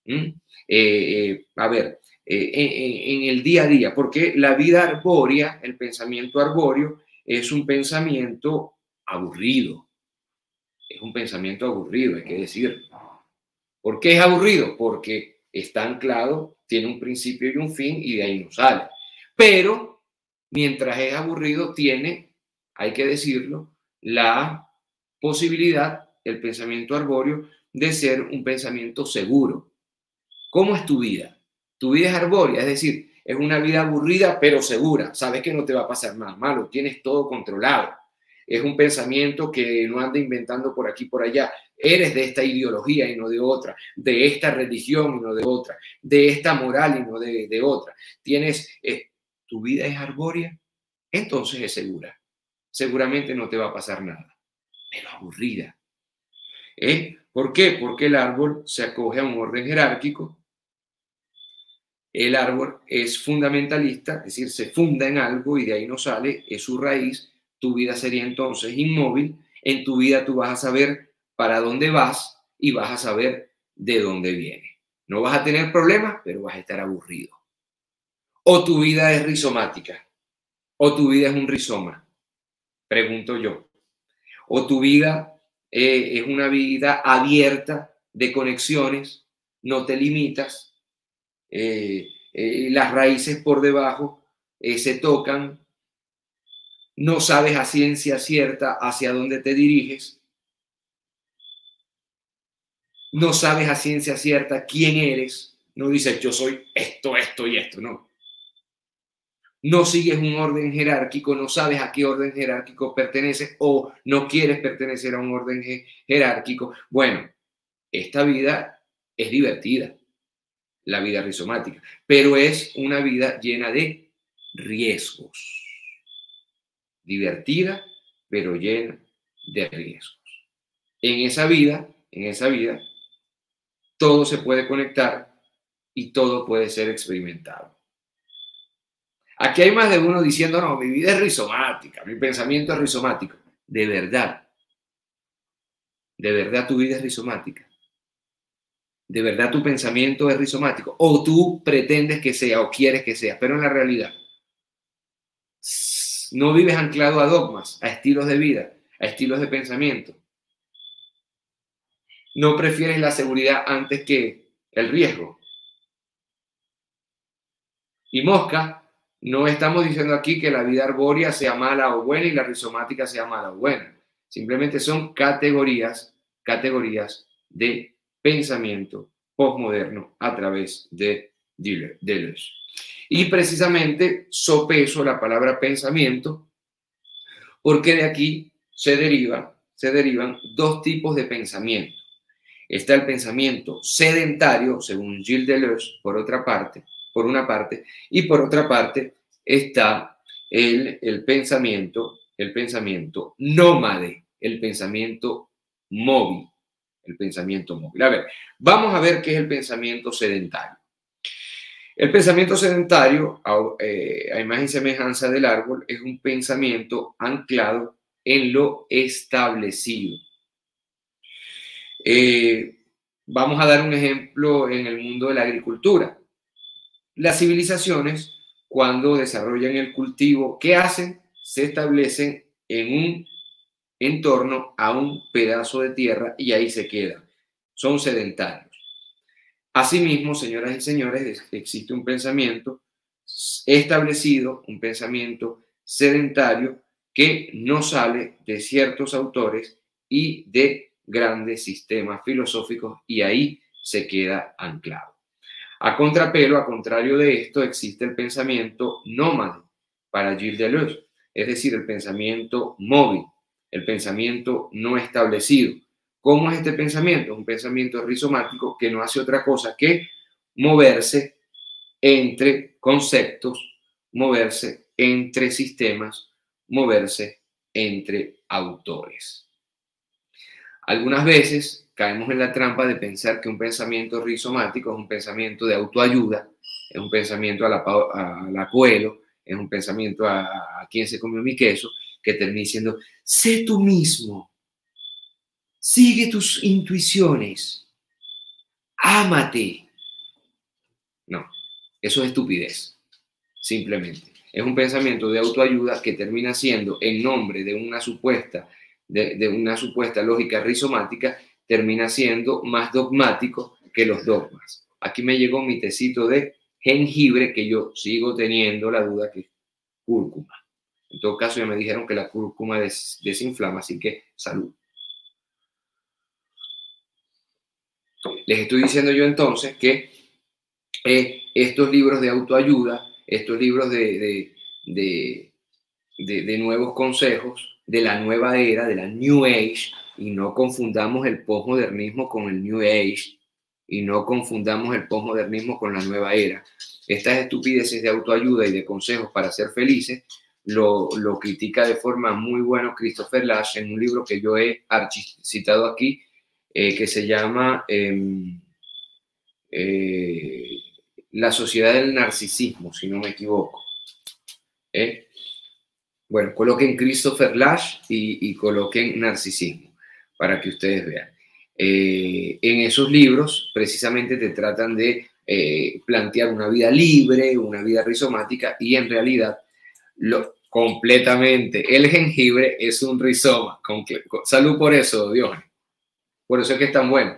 Speaker 1: A ver, en el día a día, porque la vida arbórea, el pensamiento arbóreo, es un pensamiento aburrido. Es un pensamiento aburrido, hay que decirlo. ¿Por qué es aburrido? Porque está anclado, tiene un principio y un fin y de ahí no sale. Pero mientras es aburrido, tiene, hay que decirlo, la posibilidad, el pensamiento arbóreo, de ser un pensamiento seguro. ¿Cómo es tu vida? Tu vida es arbórea, es decir, es una vida aburrida pero segura. Sabes que no te va a pasar nada malo, tienes todo controlado. Es un pensamiento que no anda inventando por aquí y por allá. Eres de esta ideología y no de otra, de esta religión y no de otra, de esta moral y no de otra. Tu vida es arbórea, entonces es segura. Seguramente no te va a pasar nada, pero aburrida. ¿Por qué? Porque el árbol se acoge a un orden jerárquico. El árbol es fundamentalista, es decir, se funda en algo y de ahí no sale, es su raíz. Tu vida sería entonces inmóvil. En tu vida tú vas a saber para dónde vas y vas a saber de dónde vienes. No vas a tener problemas, pero vas a estar aburrido. O tu vida es rizomática, o tu vida es un rizoma, pregunto yo. O tu vida es una vida abierta de conexiones, no te limitas. Las raíces por debajo se tocan, no sabes a ciencia cierta hacia dónde te diriges, no sabes a ciencia cierta quién eres, no dices yo soy esto, esto y esto, no. No sigues un orden jerárquico, no sabes a qué orden jerárquico perteneces o no quieres pertenecer a un orden jerárquico. Bueno, esta vida es divertida, la vida rizomática, pero es una vida llena de riesgos. Divertida, pero llena de riesgos. En esa vida, todo se puede conectar y todo puede ser experimentado. Aquí hay más de uno diciendo, no, mi vida es rizomática, mi pensamiento es rizomático. De verdad tu vida es rizomática. De verdad tu pensamiento es rizomático. O tú pretendes que sea o quieres que sea, pero en la realidad no vives anclado a dogmas, a estilos de vida, a estilos de pensamiento. No prefieres la seguridad antes que el riesgo. Y mosca, no estamos diciendo aquí que la vida arbórea sea mala o buena y la rizomática sea mala o buena. Simplemente son categorías de pensamiento postmoderno a través de Deleuze. Y precisamente sopeso la palabra pensamiento porque de aquí se derivan dos tipos de pensamiento. Está el pensamiento sedentario, según Gilles Deleuze, por una parte, y por otra parte está el pensamiento nómade, el pensamiento móvil. A ver, vamos a ver qué es el pensamiento sedentario. El pensamiento sedentario, a imagen y semejanza del árbol, es un pensamiento anclado en lo establecido. Vamos a dar un ejemplo en el mundo de la agricultura. Las civilizaciones, cuando desarrollan el cultivo, ¿qué hacen? Se establecen en un entorno a un pedazo de tierra y ahí se quedan. Son sedentarios. Asimismo, señoras y señores, existe un pensamiento establecido, un pensamiento sedentario que no sale de ciertos autores y de grandes sistemas filosóficos y ahí se queda anclado. A contrapelo, a contrario de esto, existe el pensamiento nómade para Gilles Deleuze, es decir, el pensamiento móvil, el pensamiento no establecido. ¿Cómo es este pensamiento? Es un pensamiento rizomático que no hace otra cosa que moverse entre conceptos, moverse entre sistemas, moverse entre autores. Algunas veces caemos en la trampa de pensar que un pensamiento rizomático es un pensamiento de autoayuda, es un pensamiento a la Coelho, es un pensamiento a quien se comió mi queso, que termina diciendo, sé tú mismo, sigue tus intuiciones, ámate. No, eso es estupidez, simplemente. Es un pensamiento de autoayuda que termina siendo, en nombre de una supuesta lógica rizomática, termina siendo más dogmático que los dogmas. Aquí me llegó mi tecito de jengibre, que yo sigo teniendo la duda que es cúrcuma. En todo caso, ya me dijeron que la cúrcuma desinflama, así que salud. Les estoy diciendo yo entonces que estos libros de autoayuda, estos libros de nuevos consejos, de la nueva era, de la New Age, y no confundamos el posmodernismo con el New Age, y no confundamos el posmodernismo con la nueva era. Estas estupideces de autoayuda y de consejos para ser felices lo critica de forma muy buena Christopher Lasch en un libro que yo he citado aquí, que se llama La sociedad del narcisismo, si no me equivoco. Bueno, coloquen Christopher Lasch y coloquen narcisismo para que ustedes vean. En esos libros precisamente te tratan de plantear una vida libre, una vida rizomática y en realidad completamente el jengibre es un rizoma. Salud por eso, Diógenes. Por eso es que es tan bueno.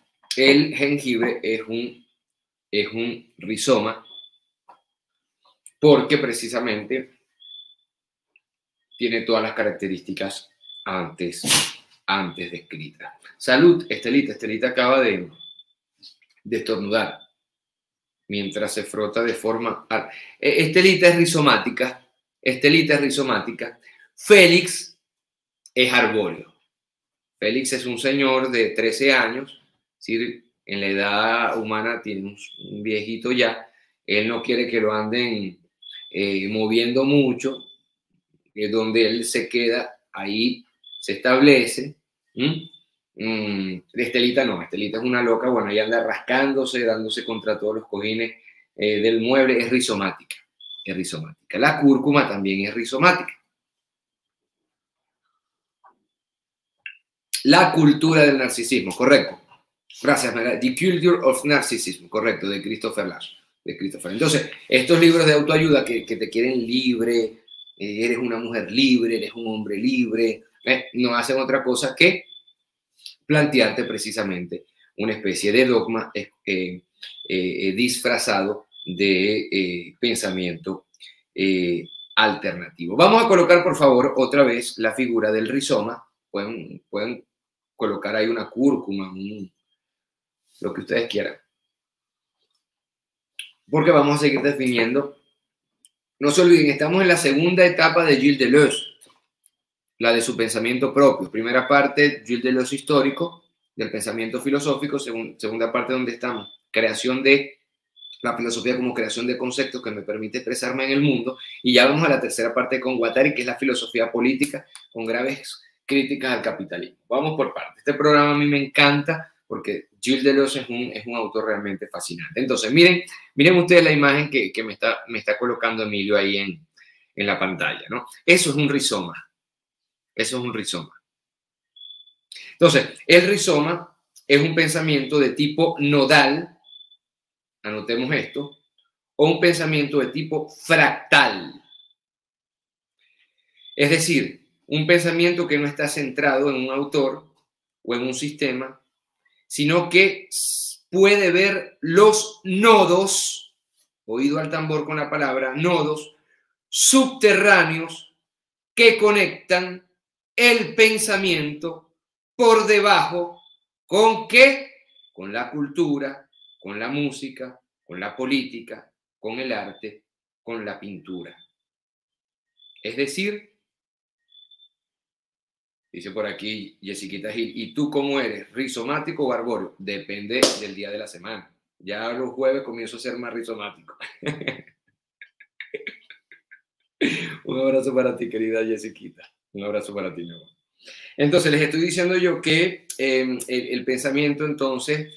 Speaker 1: El jengibre es un rizoma porque precisamente tiene todas las características antes descritas. Salud, Estelita. Estelita acaba de estornudar mientras se frota de forma... Estelita es rizomática. Estelita es rizomática. Félix es arbóreo. Félix es un señor de 13 años, ¿sí? En la edad humana tiene un viejito ya. Él no quiere que lo anden moviendo mucho, donde él se queda, ahí se establece. Estelita no, Estelita es una loca, bueno, ella anda rascándose, dándose contra todos los cojines del mueble, es rizomática, es rizomática. La cúrcuma también es rizomática. La cultura del narcisismo, correcto. Gracias, María. The Culture of Narcissism, correcto, de Christopher Lasch. Entonces, estos libros de autoayuda que te quieren libre, eres una mujer libre, eres un hombre libre, no hacen otra cosa que plantearte precisamente una especie de dogma disfrazado de pensamiento alternativo. Vamos a colocar, por favor, otra vez la figura del rizoma. Pueden colocar ahí una cúrcuma, lo que ustedes quieran. Porque vamos a seguir definiendo. No se olviden, estamos en la segunda etapa de Gilles Deleuze, la de su pensamiento propio. Primera parte, Gilles Deleuze histórico, del pensamiento filosófico. Segunda parte, donde estamos, creación de la filosofía como creación de conceptos que me permite expresarme en el mundo. Y ya vamos a la tercera parte con Guattari, que es la filosofía política, con graves críticas al capitalismo. Vamos por partes. Este programa a mí me encanta porque Gilles Deleuze es un autor realmente fascinante. Entonces, miren ustedes la imagen que me está colocando Emilio ahí en la pantalla, ¿no? Eso es un rizoma. Eso es un rizoma. Entonces, el rizoma es un pensamiento de tipo nodal, anotemos esto, o un pensamiento de tipo fractal. Es decir, un pensamiento que no está centrado en un autor o en un sistema, sino que puede ver los nodos, oído al tambor con la palabra, nodos subterráneos que conectan el pensamiento por debajo con qué, con la cultura, con la música, con la política, con el arte, con la pintura. Es decir, dice por aquí Jessiquita Gil, ¿y tú cómo eres? ¿Rizomático o arbóreo? Depende del día de la semana. Ya los jueves comienzo a ser más rizomático. Un abrazo para ti, querida Jessiquita. Un abrazo para ti, mi amor. Entonces, les estoy diciendo yo que el pensamiento, entonces,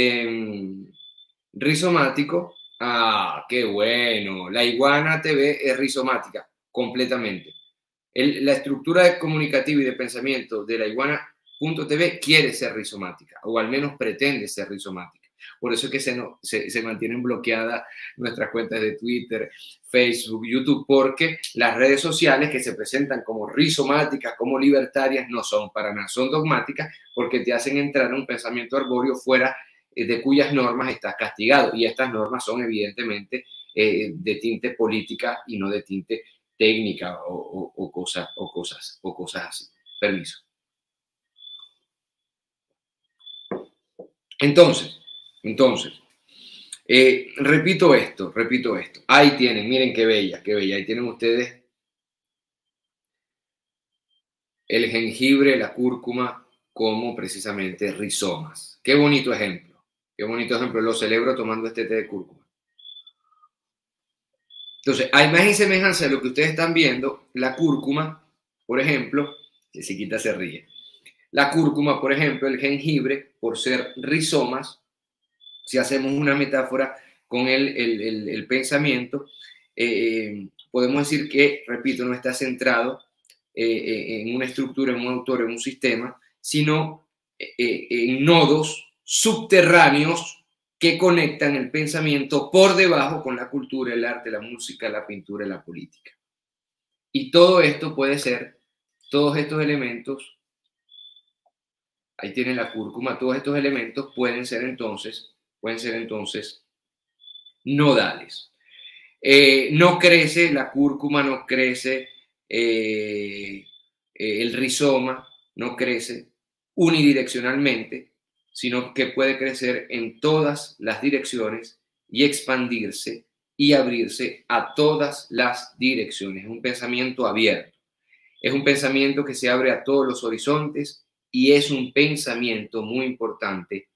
Speaker 1: rizomático, qué bueno. La Iguana TV es rizomática, completamente. La estructura comunicativa y de pensamiento de la Iguana.tv quiere ser rizomática, o al menos pretende ser rizomática. Por eso es que se mantienen bloqueadas nuestras cuentas de Twitter, Facebook, YouTube, porque las redes sociales que se presentan como rizomáticas, como libertarias, no son para nada, son dogmáticas porque te hacen entrar en un pensamiento arbóreo fuera de cuyas normas estás castigado. Y estas normas son evidentemente de tinte política y no de tinte técnica o cosas así. Permiso. Entonces, repito esto. Ahí tienen, miren qué bella. Ahí tienen ustedes el jengibre, la cúrcuma, como precisamente rizomas. Qué bonito ejemplo. Lo celebro tomando este té de cúrcuma. Entonces, a imagen y semejanza de lo que ustedes están viendo, la cúrcuma, por ejemplo, Jessiquita se ríe. La cúrcuma, por ejemplo, el jengibre, por ser rizomas, si hacemos una metáfora con el pensamiento, podemos decir que, repito, no está centrado en una estructura, en un autor, en un sistema, sino en nodos subterráneos que conectan el pensamiento por debajo con la cultura, el arte, la música, la pintura y la política. Y todo esto puede ser, todos estos elementos, ahí tienen la cúrcuma, todos estos elementos pueden ser entonces nodales. No crece, la cúrcuma no crece, el rizoma no crece unidireccionalmente, sino que puede crecer en todas las direcciones y expandirse y abrirse a todas las direcciones. Es un pensamiento abierto, es un pensamiento que se abre a todos los horizontes y es un pensamiento muy importante,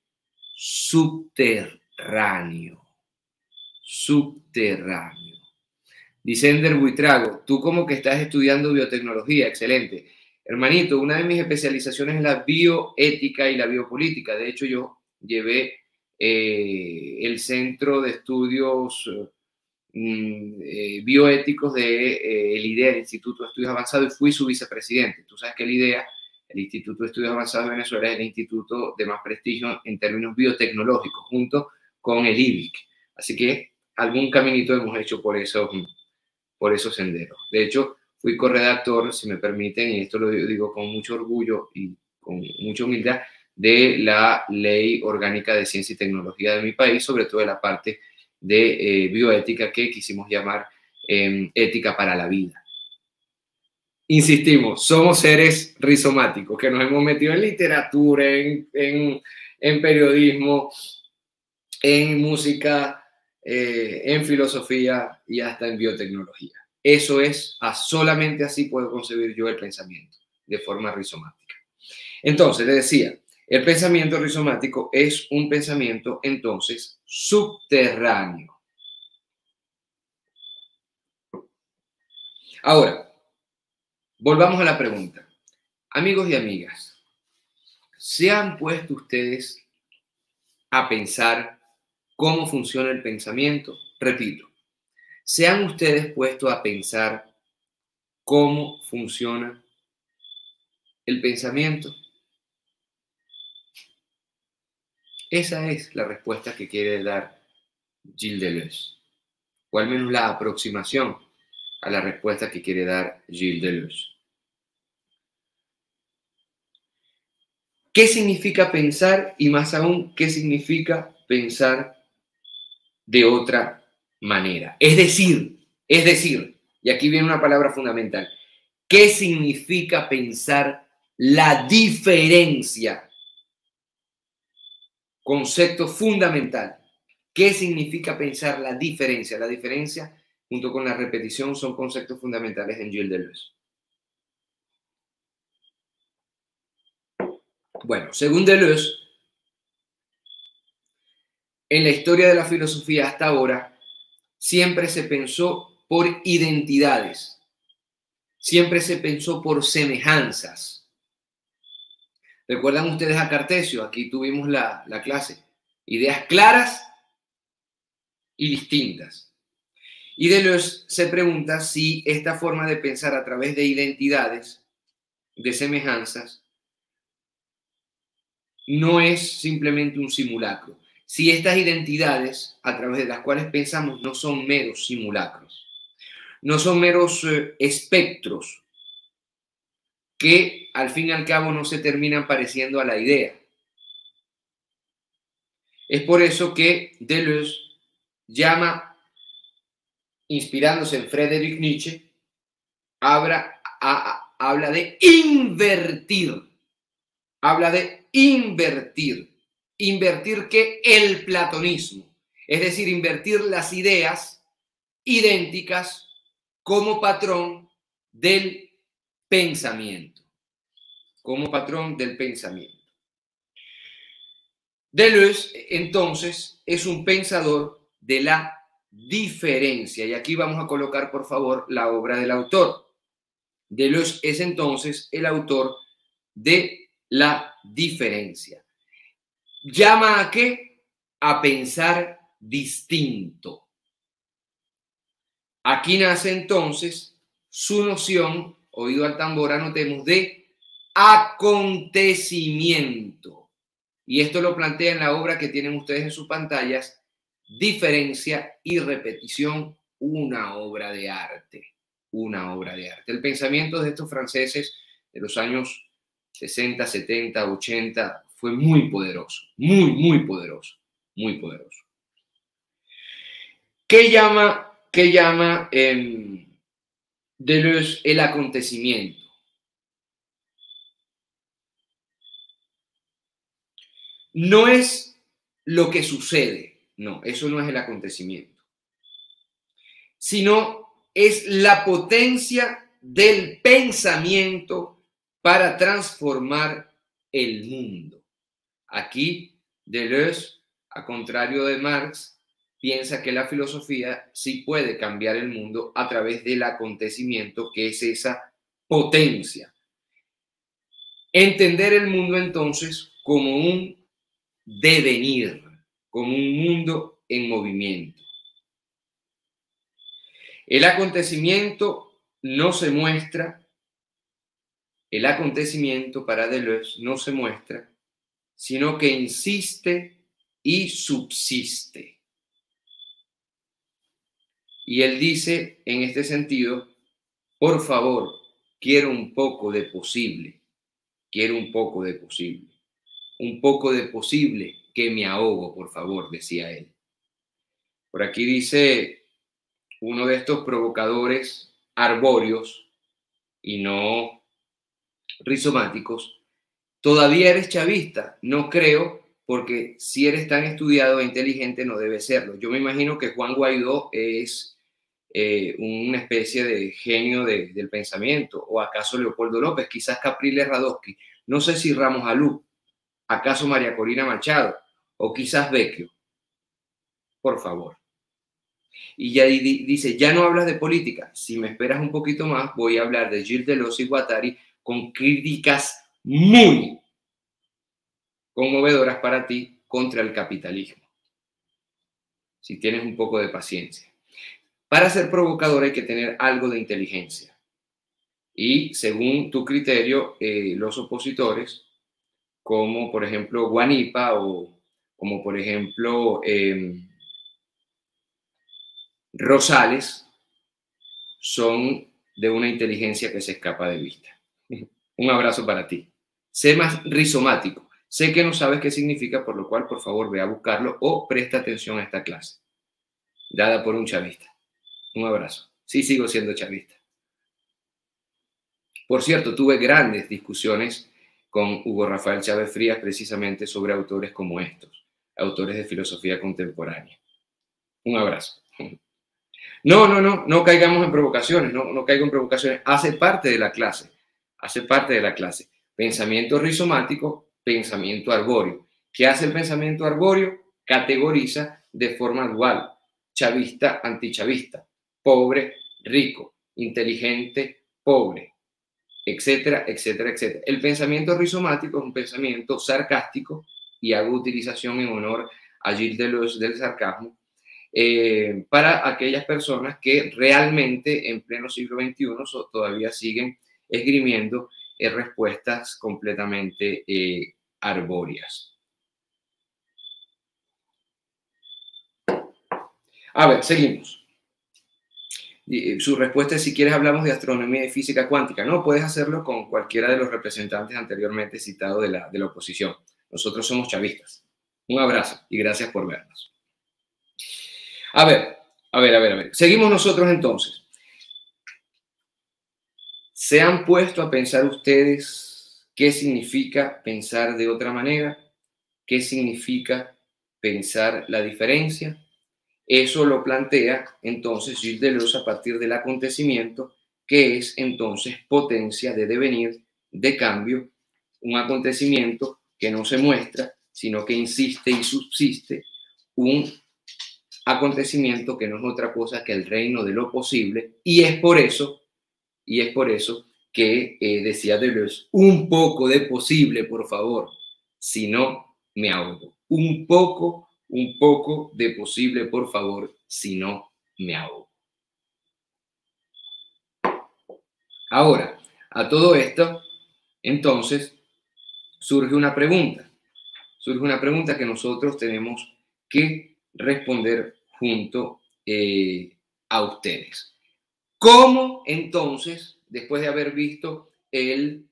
Speaker 1: subterráneo. Subterráneo. Dice Ender Buitrago, tú como que estás estudiando biotecnología, excelente. Hermanito, una de mis especializaciones es la bioética y la biopolítica. De hecho, yo llevé el Centro de Estudios Bioéticos de el IDEA, el Instituto de Estudios Avanzados, y fui su vicepresidente. Tú sabes que el IDEA, el Instituto de Estudios Avanzados de Venezuela, es el instituto de más prestigio en términos biotecnológicos, junto con el IBIC. Así que algún caminito hemos hecho por esos senderos. De hecho, fui corredactor, si me permiten, y esto lo digo con mucho orgullo y con mucha humildad, de la Ley Orgánica de Ciencia y Tecnología de mi país, sobre todo de la parte de bioética que quisimos llamar ética para la vida. Insistimos, somos seres rizomáticos que nos hemos metido en literatura, en periodismo, en música, en filosofía y hasta en biotecnología. Eso es, solamente así puedo concebir yo el pensamiento, de forma rizomática. Entonces, les decía, el pensamiento rizomático es un pensamiento, entonces, subterráneo. Ahora, volvamos a la pregunta. Amigos y amigas, ¿se han puesto ustedes a pensar cómo funciona el pensamiento? Repito, ¿se han ustedes puesto a pensar cómo funciona el pensamiento? Esa es la respuesta que quiere dar Gilles Deleuze, o al menos la aproximación a la respuesta que quiere dar Gilles Deleuze. ¿Qué significa pensar? Y más aún, ¿qué significa pensar de otra manera? Es decir, y aquí viene una palabra fundamental, ¿qué significa pensar la diferencia? Concepto fundamental. ¿Qué significa pensar la diferencia? La diferencia, junto con la repetición, son conceptos fundamentales en Gilles Deleuze. Bueno, según Deleuze, en la historia de la filosofía hasta ahora, siempre se pensó por identidades, siempre se pensó por semejanzas. ¿Recuerdan ustedes a Cartesio? Aquí tuvimos la clase. Ideas claras y distintas. Y Deleuze se pregunta si esta forma de pensar a través de identidades, de semejanzas, no es simplemente un simulacro. Si estas identidades a través de las cuales pensamos no son meros simulacros, no son meros espectros que al fin y al cabo no se terminan pareciendo a la idea. Es por eso que Deleuze llama, inspirándose en Friedrich Nietzsche, habla de invertir. Habla de invertir. ¿Invertir qué? El platonismo. Es decir, invertir las ideas idénticas como patrón del pensamiento. Como patrón del pensamiento. Deleuze, entonces, es un pensador de la diferencia. Y aquí vamos a colocar, por favor, la obra del autor. Deleuze es entonces el autor de la diferencia. ¿Llama a qué? A pensar distinto. Aquí nace entonces su noción, oído al tambor, anotemos, de acontecimiento. Y esto lo plantea en la obra que tienen ustedes en sus pantallas, Diferencia y Repetición, una obra de arte. Una obra de arte. El pensamiento de estos franceses de los años 60, 70, 80 fue muy poderoso, muy poderoso, muy poderoso. ¿Qué llama que llama Deleuze el acontecimiento. No es lo que sucede, no, eso no es el acontecimiento, sino es la potencia del pensamiento para transformar el mundo. Aquí Deleuze, a contrario de Marx, piensa que la filosofía sí puede cambiar el mundo a través del acontecimiento, que es esa potencia. Entender el mundo entonces como un devenir, como un mundo en movimiento. El acontecimiento no se muestra, el acontecimiento para Deleuze no se muestra, sino que insiste y subsiste. Y él dice en este sentido, por favor, quiero un poco de posible, quiero un poco de posible, un poco de posible que me ahogo, por favor, decía él. Por aquí dice uno de estos provocadores arbóreos y no rizomáticos, todavía eres chavista, no creo, porque si eres tan estudiado e inteligente no debe serlo. Yo me imagino que Juan Guaidó es una especie de genio del pensamiento, o acaso Leopoldo López, quizás Capriles Radosky, no sé si Ramos Alú, acaso María Corina Machado, o quizás Vecchio. Por favor. Y ya dice, ya no hablas de política, si me esperas un poquito más, voy a hablar de Gilles Deleuze y Guattari con críticas muy conmovedoras para ti contra el capitalismo. Si tienes un poco de paciencia. Para ser provocador hay que tener algo de inteligencia. Y según tu criterio, los opositores, como por ejemplo Guanipa o como por ejemplo Rosales, son de una inteligencia que se escapa de vista. Un abrazo para ti. Sé más rizomático. Sé que no sabes qué significa, por lo cual, por favor, ve a buscarlo o presta atención a esta clase, dada por un chavista. Un abrazo. Sí, sigo siendo chavista. Por cierto, tuve grandes discusiones con Hugo Rafael Chávez Frías precisamente sobre autores como estos, autores de filosofía contemporánea. Un abrazo. No caigamos en provocaciones, no caigo en provocaciones. Hace parte de la clase, hace parte de la clase. Pensamiento rizomático, pensamiento arbóreo. ¿Qué hace el pensamiento arbóreo? Categoriza de forma dual, chavista, antichavista, pobre, rico, inteligente, pobre, etcétera, etcétera, etcétera. El pensamiento rizomático es un pensamiento sarcástico, y hago utilización en honor a Gilles Deleuze del sarcasmo, para aquellas personas que realmente en pleno siglo XXI todavía siguen esgrimiendo respuestas completamente arbóreas. A ver, seguimos. Su respuesta es: si quieres hablamos de astronomía y física cuántica. No, puedes hacerlo con cualquiera de los representantes anteriormente citados de la oposición. Nosotros somos chavistas. Un abrazo y gracias por vernos. A ver. Seguimos nosotros entonces. ¿Se han puesto a pensar ustedes qué significa pensar de otra manera? ¿Qué significa pensar la diferencia? Eso lo plantea entonces Gilles Deleuze a partir del acontecimiento, que es entonces potencia de devenir, de cambio, un acontecimiento que no se muestra, sino que insiste y subsiste, un acontecimiento que no es otra cosa que el reino de lo posible, y es por eso que decía Deleuze, un poco de posible, por favor, si no me ahogo. Un poco de posible, por favor, si no me ahogo. Ahora, a todo esto, entonces, surge una pregunta que nosotros tenemos que responder junto a ustedes. ¿Cómo entonces, después de haber visto el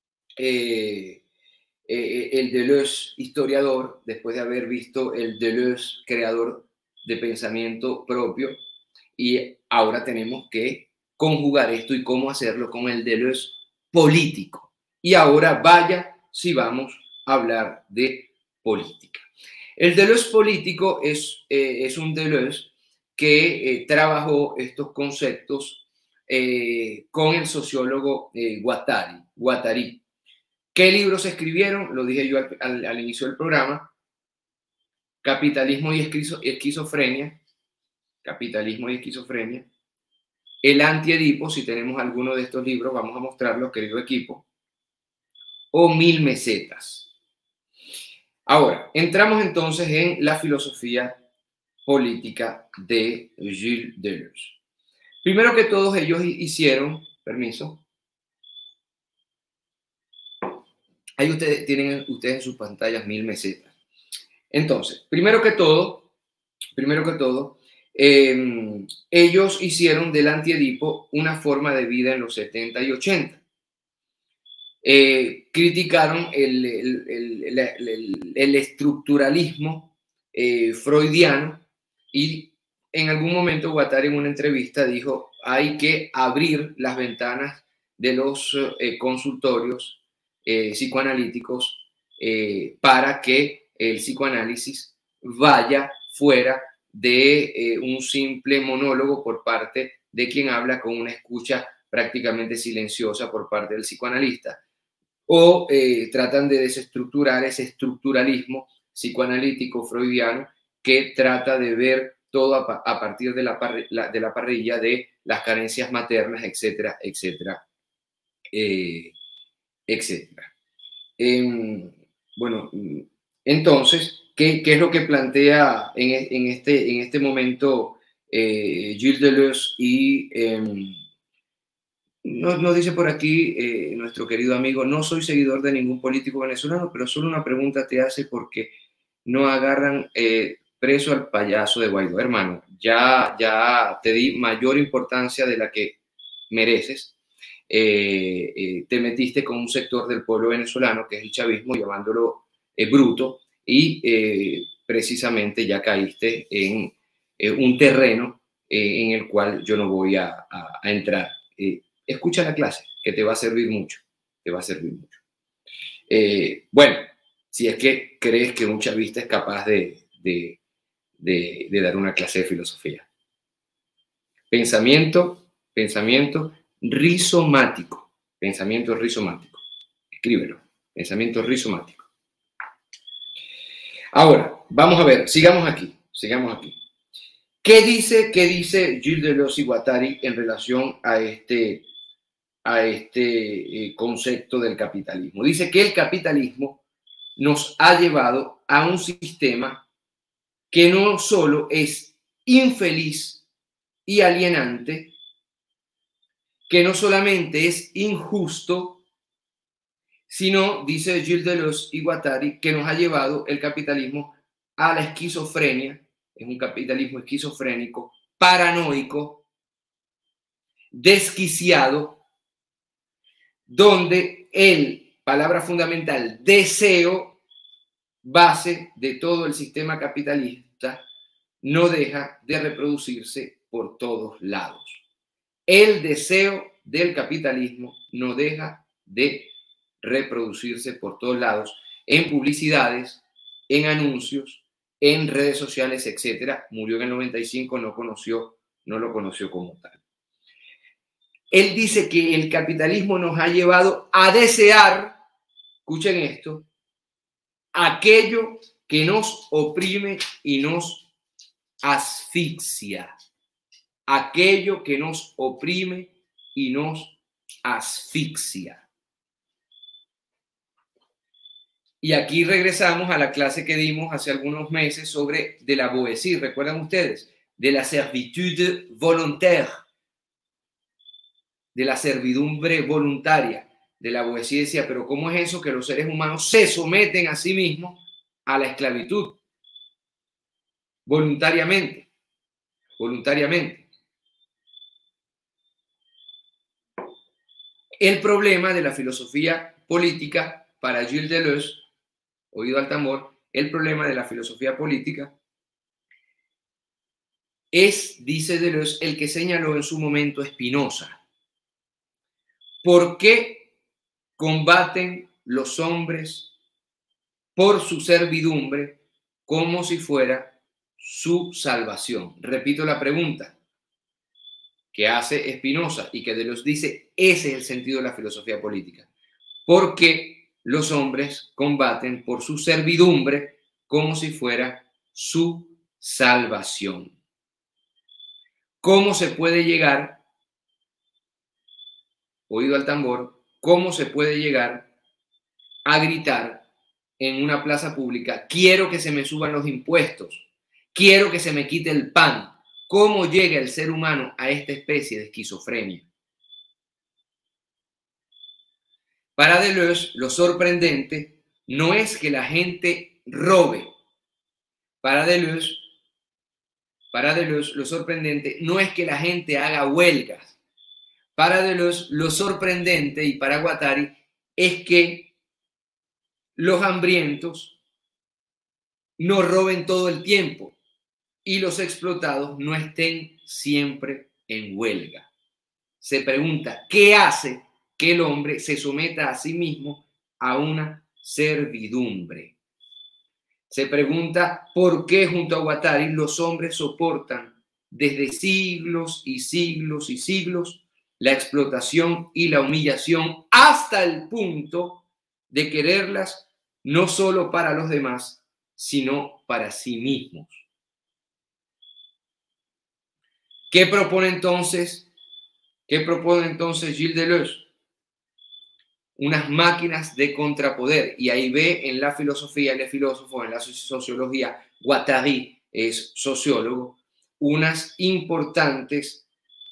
Speaker 1: Deleuze historiador, después de haber visto el Deleuze creador de pensamiento propio, y ahora tenemos que conjugar esto y cómo hacerlo con el Deleuze político. Y ahora vaya si vamos a hablar de política. El Deleuze político es un Deleuze que trabajó estos conceptos con el sociólogo Guattari. ¿Qué libros escribieron? Lo dije yo al inicio del programa. Capitalismo y esquizofrenia. Capitalismo y esquizofrenia. El antiedipo, si tenemos alguno de estos libros, vamos a mostrarlo, querido equipo. O 1000 mesetas. Ahora, entramos entonces en la filosofía política de Gilles Deleuze. Primero que todos ellos hicieron, permiso, ahí tienen ustedes en sus pantallas 1000 mesetas. Entonces, primero que todo, ellos hicieron del antiedipo una forma de vida en los 70 y 80. Criticaron el estructuralismo freudiano y en algún momento Guattari en una entrevista dijo hay que abrir las ventanas de los consultorios psicoanalíticos para que el psicoanálisis vaya fuera de un simple monólogo por parte de quien habla con una escucha prácticamente silenciosa por parte del psicoanalista, o tratan de desestructurar ese estructuralismo psicoanalítico freudiano que trata de ver todo a partir de la parrilla de las carencias maternas, etcétera, etcétera, etcétera. Bueno, entonces, ¿qué es lo que plantea en este momento Gilles Deleuze? Y nos dice por aquí nuestro querido amigo, no soy seguidor de ningún político venezolano, pero solo una pregunta te hace porque no agarran preso al payaso de Guaidó. Hermano, ya te di mayor importancia de la que mereces. Te metiste con un sector del pueblo venezolano, que es el chavismo, llamándolo bruto, y precisamente ya caíste en un terreno en el cual yo no voy a entrar. Escucha la clase, que te va a servir mucho, te va a servir mucho. Bueno, si es que crees que un chavista es capaz de dar una clase de filosofía. Pensamiento rizomático. Pensamiento rizomático. Escríbelo. Pensamiento rizomático. Ahora, vamos a ver, sigamos aquí. ¿Qué dice Gilles Deleuze y Guattari en relación a este concepto del capitalismo? Dice que el capitalismo nos ha llevado a un sistema que no solo es infeliz y alienante, que no solamente es injusto, sino, dice Gilles Deleuze y Guattari, que nos ha llevado el capitalismo a la esquizofrenia. Es un capitalismo esquizofrénico, paranoico, desquiciado, donde el, palabra fundamental, deseo, base de todo el sistema capitalista, no deja de reproducirse por todos lados. El deseo del capitalismo no deja de reproducirse por todos lados, en publicidades, en anuncios, en redes sociales, etcétera. Murió en el 95, no lo conoció como tal. Él dice que el capitalismo nos ha llevado a desear, escuchen esto, aquello que nos oprime y nos asfixia. Aquello que nos oprime y nos asfixia. Y aquí regresamos a la clase que dimos hace algunos meses sobre de la Boétie, ¿recuerdan ustedes? De la servitude volontaire, de la servidumbre voluntaria. De la Boétie decía, pero ¿cómo es eso que los seres humanos se someten a sí mismos a la esclavitud? Voluntariamente. El problema de la filosofía política para Gilles Deleuze, oído al tambor, el problema de la filosofía política es, dice Deleuze, el que señaló en su momento Spinoza. ¿Por qué combaten los hombres por su servidumbre como si fuera su salvación? Repito la pregunta que hace Spinoza y que Deleuze dice, ese es el sentido de la filosofía política. ¿Por qué los hombres combaten por su servidumbre como si fuera su salvación? ¿Cómo se puede llegar, oído al tambor, cómo se puede llegar a gritar en una plaza pública, quiero que se me suban los impuestos, quiero que se me quite el pan? ¿Cómo llega el ser humano a esta especie de esquizofrenia? Para Deleuze, lo sorprendente no es que la gente robe. Para Deleuze, lo sorprendente no es que la gente haga huelgas. Para Deleuze, lo sorprendente, y para Guattari, es que los hambrientos no roben todo el tiempo y los explotados no estén siempre en huelga. Se pregunta, ¿qué hace que el hombre se someta a sí mismo a una servidumbre? Se pregunta, ¿por qué junto a Guattari los hombres soportan desde siglos y siglos y siglos la explotación y la humillación hasta el punto de quererlas no solo para los demás, sino para sí mismos? ¿Qué propone entonces Gilles Deleuze? Unas máquinas de contrapoder. Y ahí ve en la filosofía, en el filósofo, en la sociología, Guattari es sociólogo, unos importantes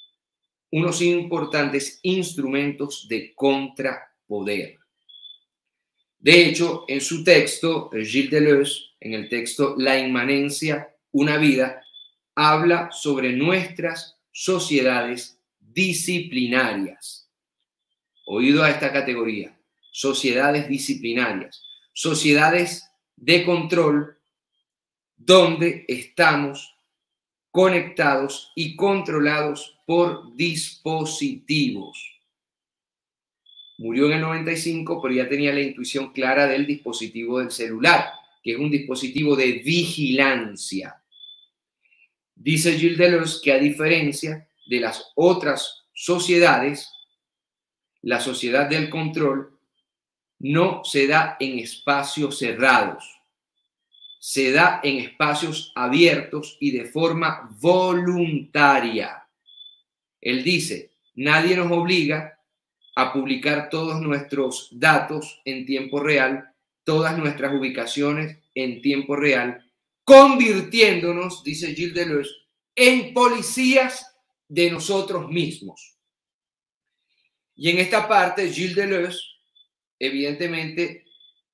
Speaker 1: instrumentos de contrapoder. De hecho, en su texto, Gilles Deleuze, en el texto La inmanencia, una vida, habla sobre nuestras sociedades disciplinarias. Oído a esta categoría, sociedades disciplinarias, sociedades de control donde estamos conectados y controlados por dispositivos. Murió en el 95, pero ya tenía la intuición clara del dispositivo del celular, que es un dispositivo de vigilancia. Dice Gilles Deleuze que a diferencia de las otras sociedades, la sociedad del control no se da en espacios cerrados, se da en espacios abiertos y de forma voluntaria. Él dice, nadie nos obliga a publicar todos nuestros datos en tiempo real, todas nuestras ubicaciones en tiempo real, convirtiéndonos, dice Gilles Deleuze, en policías de nosotros mismos. Y en esta parte, Gilles Deleuze, evidentemente,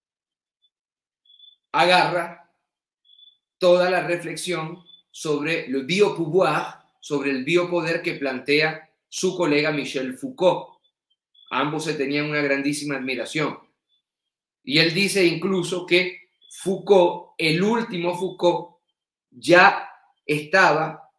Speaker 1: agarra toda la reflexión sobre el biopouvoir, sobre el biopoder que plantea su colega Michel Foucault. Ambos se tenían una grandísima admiración. Y él dice incluso que Foucault, el último Foucault, ya estaba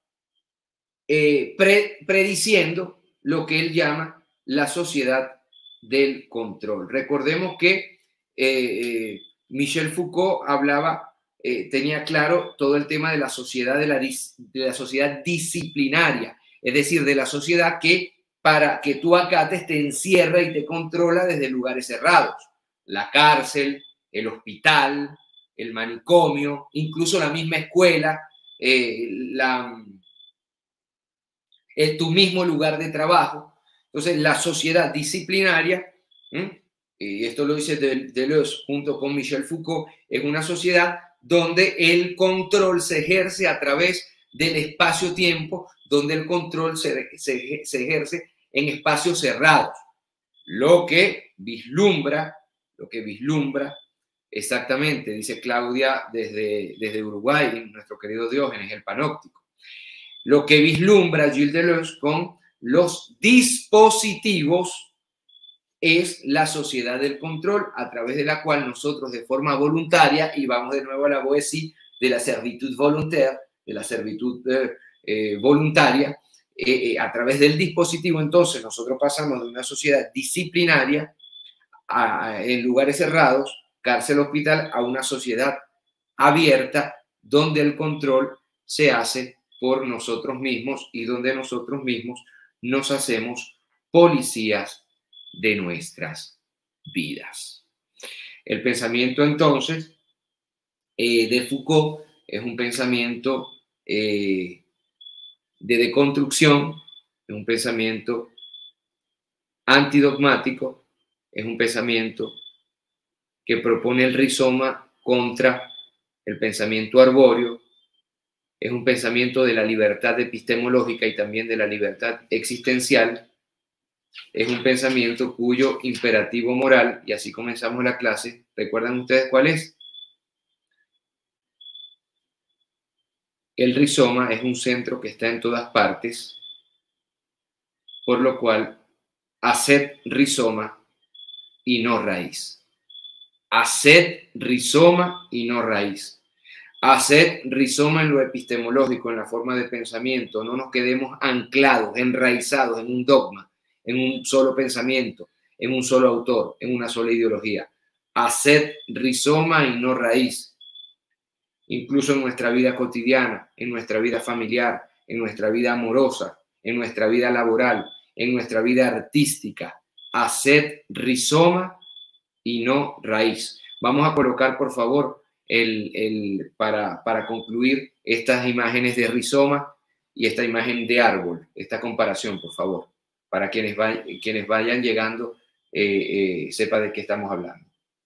Speaker 1: prediciendo lo que él llama la sociedad del control. Recordemos que Michel Foucault hablaba, tenía claro todo el tema de la sociedad, de la sociedad disciplinaria, es decir, de la sociedad que para que tú acates te encierra y te controla desde lugares cerrados. La cárcel, el hospital, el manicomio, incluso la misma escuela, tu mismo lugar de trabajo. Entonces, la sociedad disciplinaria, y esto lo dice Deleuze junto con Michel Foucault, es una sociedad donde el control se ejerce a través del espacio-tiempo, donde el control se ejerce en espacios cerrados. Lo que vislumbra exactamente, dice Claudia desde Uruguay, nuestro querido Diógenes, el panóptico. Lo que vislumbra Gilles Deleuze con los dispositivos es la sociedad del control, a través de la cual nosotros de forma voluntaria, y vamos de nuevo a la Boétie de la servitude volontaire, de la servitud voluntaria, a través del dispositivo, entonces nosotros pasamos de una sociedad disciplinaria en lugares cerrados, cárcel, hospital, a una sociedad abierta donde el control se hace por nosotros mismos y donde nosotros mismos nos hacemos policías de nuestras vidas. El pensamiento entonces de Foucault es un pensamiento de deconstrucción, es un pensamiento antidogmático, es un pensamiento que propone el rizoma contra el pensamiento arbóreo, es un pensamiento de la libertad epistemológica y también de la libertad existencial, es un pensamiento cuyo imperativo moral, y así comenzamos la clase, ¿recuerdan ustedes cuál es? El rizoma es un centro que está en todas partes, por lo cual haced rizoma y no raíz. Haced rizoma y no raíz. Haced rizoma en lo epistemológico, en la forma de pensamiento. No nos quedemos anclados, enraizados en un dogma, en un solo pensamiento, en un solo autor, en una sola ideología. Haced rizoma y no raíz. Incluso en nuestra vida cotidiana, en nuestra vida familiar, en nuestra vida amorosa, en nuestra vida laboral, en nuestra vida artística. Haced rizoma y no raíz. Vamos a colocar, por favor, para concluir estas imágenes de rizoma y esta imagen de árbol, esta comparación, por favor, para quienes vayan llegando, sepa de qué estamos hablando.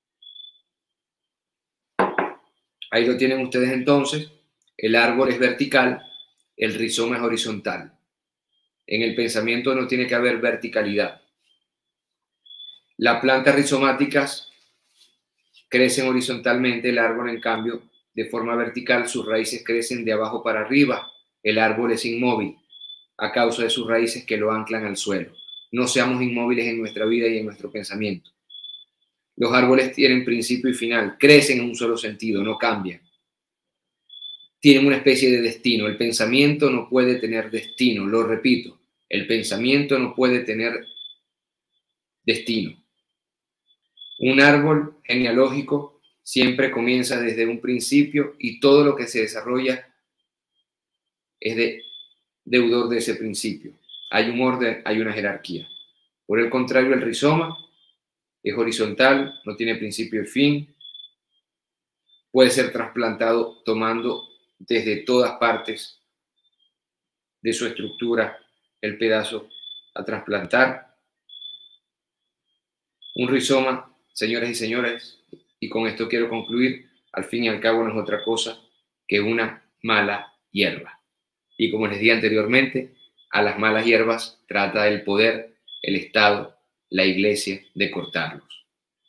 Speaker 1: Ahí lo tienen ustedes entonces. El árbol es vertical, el rizoma es horizontal. En el pensamiento no tiene que haber verticalidad. Las plantas rizomáticas crecen horizontalmente, el árbol, en cambio, de forma vertical, sus raíces crecen de abajo para arriba. El árbol es inmóvil a causa de sus raíces que lo anclan al suelo. No seamos inmóviles en nuestra vida y en nuestro pensamiento. Los árboles tienen principio y final, crecen en un solo sentido, no cambian. Tienen una especie de destino. El pensamiento no puede tener destino, lo repito, el pensamiento no puede tener destino. Un árbol genealógico siempre comienza desde un principio y todo lo que se desarrolla es deudor de ese principio. Hay un orden, hay una jerarquía. Por el contrario, el rizoma es horizontal, no tiene principio y fin, puede ser trasplantado tomando desde todas partes de su estructura el pedazo a trasplantar. Un rizoma, señoras y señores, y con esto quiero concluir, al fin y al cabo no es otra cosa que una mala hierba. Y como les dije anteriormente, a las malas hierbas trata el poder, el Estado, la Iglesia de cortarlas.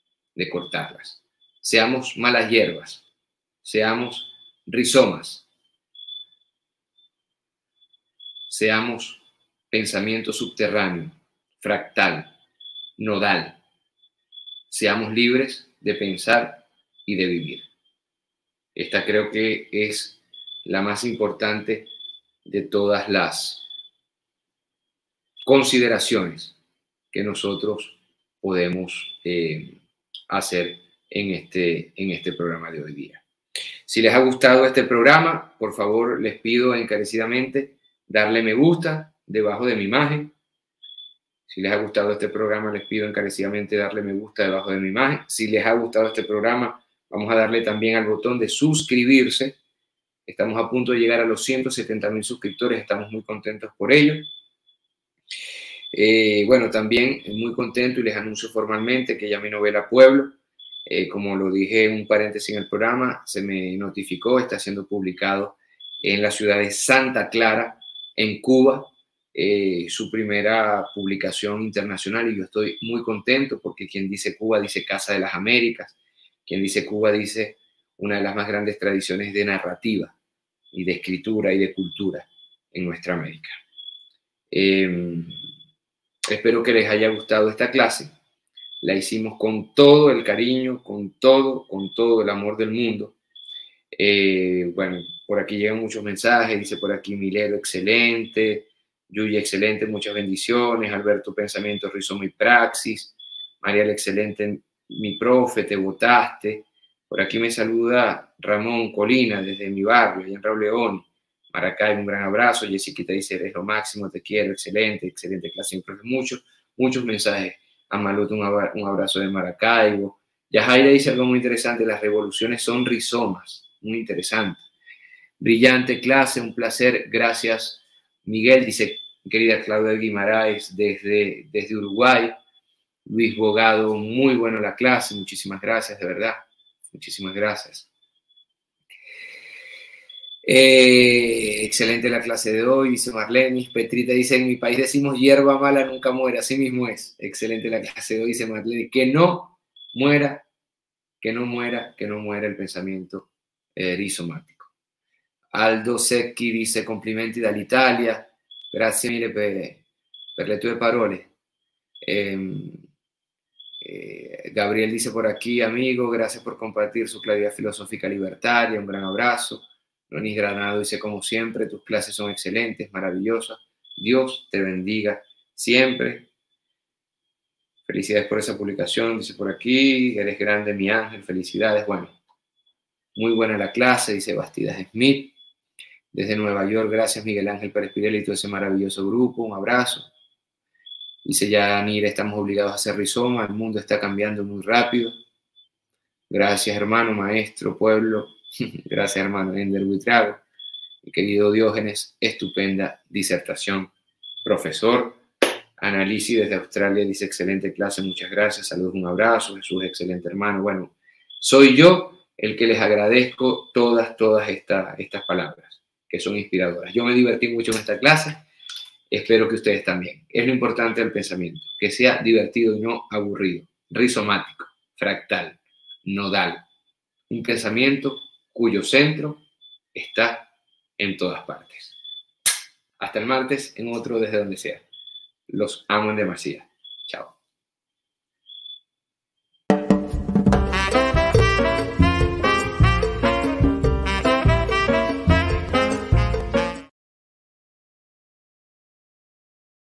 Speaker 1: Seamos malas hierbas, seamos rizomas, seamos pensamiento subterráneo, fractal, nodal. Seamos libres de pensar y de vivir. Esta creo que es la más importante de todas las consideraciones que nosotros podemos hacer en este programa de hoy día. Si les ha gustado este programa, por favor, les pido encarecidamente darle me gusta debajo de mi imagen. Si les ha gustado este programa, les pido encarecidamente darle me gusta debajo de mi imagen. Si les ha gustado este programa, vamos a darle también al botón de suscribirse. Estamos a punto de llegar a los 170,000 suscriptores, estamos muy contentos por ello. Bueno, también muy contento y les anuncio formalmente que ya mi novela Pueblo, como lo dije en un paréntesis en el programa, se me notificó, está siendo publicado en la ciudad de Santa Clara, en Cuba, su primera publicación internacional, y yo estoy muy contento porque quien dice Cuba dice Casa de las Américas, quien dice Cuba dice una de las más grandes tradiciones de narrativa y de escritura y de cultura en nuestra América. Espero que les haya gustado esta clase. La hicimos con todo el cariño, con todo el amor del mundo. Bueno, por aquí llegan muchos mensajes, dice por aquí Milero, excelente, Yuya, excelente, muchas bendiciones, Alberto, pensamiento, rizoma y praxis, Mariel, excelente, mi profe, te votaste, por aquí me saluda Ramón Colina desde mi barrio, allá en Raúl León, Maracay, un gran abrazo, Jessiquita dice, eres lo máximo, te quiero, excelente, excelente clase, profe, muchos mensajes, Amalut, un abrazo de Maracaibo, Yajaira dice algo muy interesante, las revoluciones son rizomas, muy interesante. Brillante clase, un placer, gracias. Miguel dice, querida Claudia Guimaraes, desde Uruguay. Luis Bogado, muy buena la clase, muchísimas gracias, de verdad, muchísimas gracias. Excelente la clase de hoy, dice Marlenis. Petrita dice, en mi país decimos hierba mala nunca muere, así mismo es. Excelente la clase de hoy, dice Marlenis. Que no muera, que no muera, que no muera el pensamiento rizomático. Aldo Secchi dice complimenti dall'Italia, grazie mille per le tue parole. Gabriel dice por aquí, amigo, gracias por compartir su claridad filosófica libertaria, un gran abrazo. Lonis Granado dice, como siempre, tus clases son excelentes, maravillosas. Dios te bendiga siempre. Felicidades por esa publicación, dice por aquí, eres grande, mi ángel, felicidades. Bueno, muy buena la clase, dice Bastidas Smith. Desde Nueva York, gracias Miguel Ángel Pérez Pirelli y todo ese maravilloso grupo, un abrazo. Dice Yanira, estamos obligados a hacer rizoma, el mundo está cambiando muy rápido. Gracias hermano, maestro, pueblo. Gracias hermano Ender Buitrago. Mi querido Diógenes, estupenda disertación. Profesor, Análisis desde Australia dice, excelente clase, muchas gracias, saludos, un abrazo. Jesús, excelente hermano. Bueno, soy yo el que les agradezco todas estas palabras, que son inspiradoras. Yo me divertí mucho en esta clase, espero que ustedes también. Es lo importante del pensamiento, que sea divertido y no aburrido, rizomático, fractal, nodal. Un pensamiento cuyo centro está en todas partes. Hasta el martes en otro Desde Donde Sea. Los amo en demasía. Chao.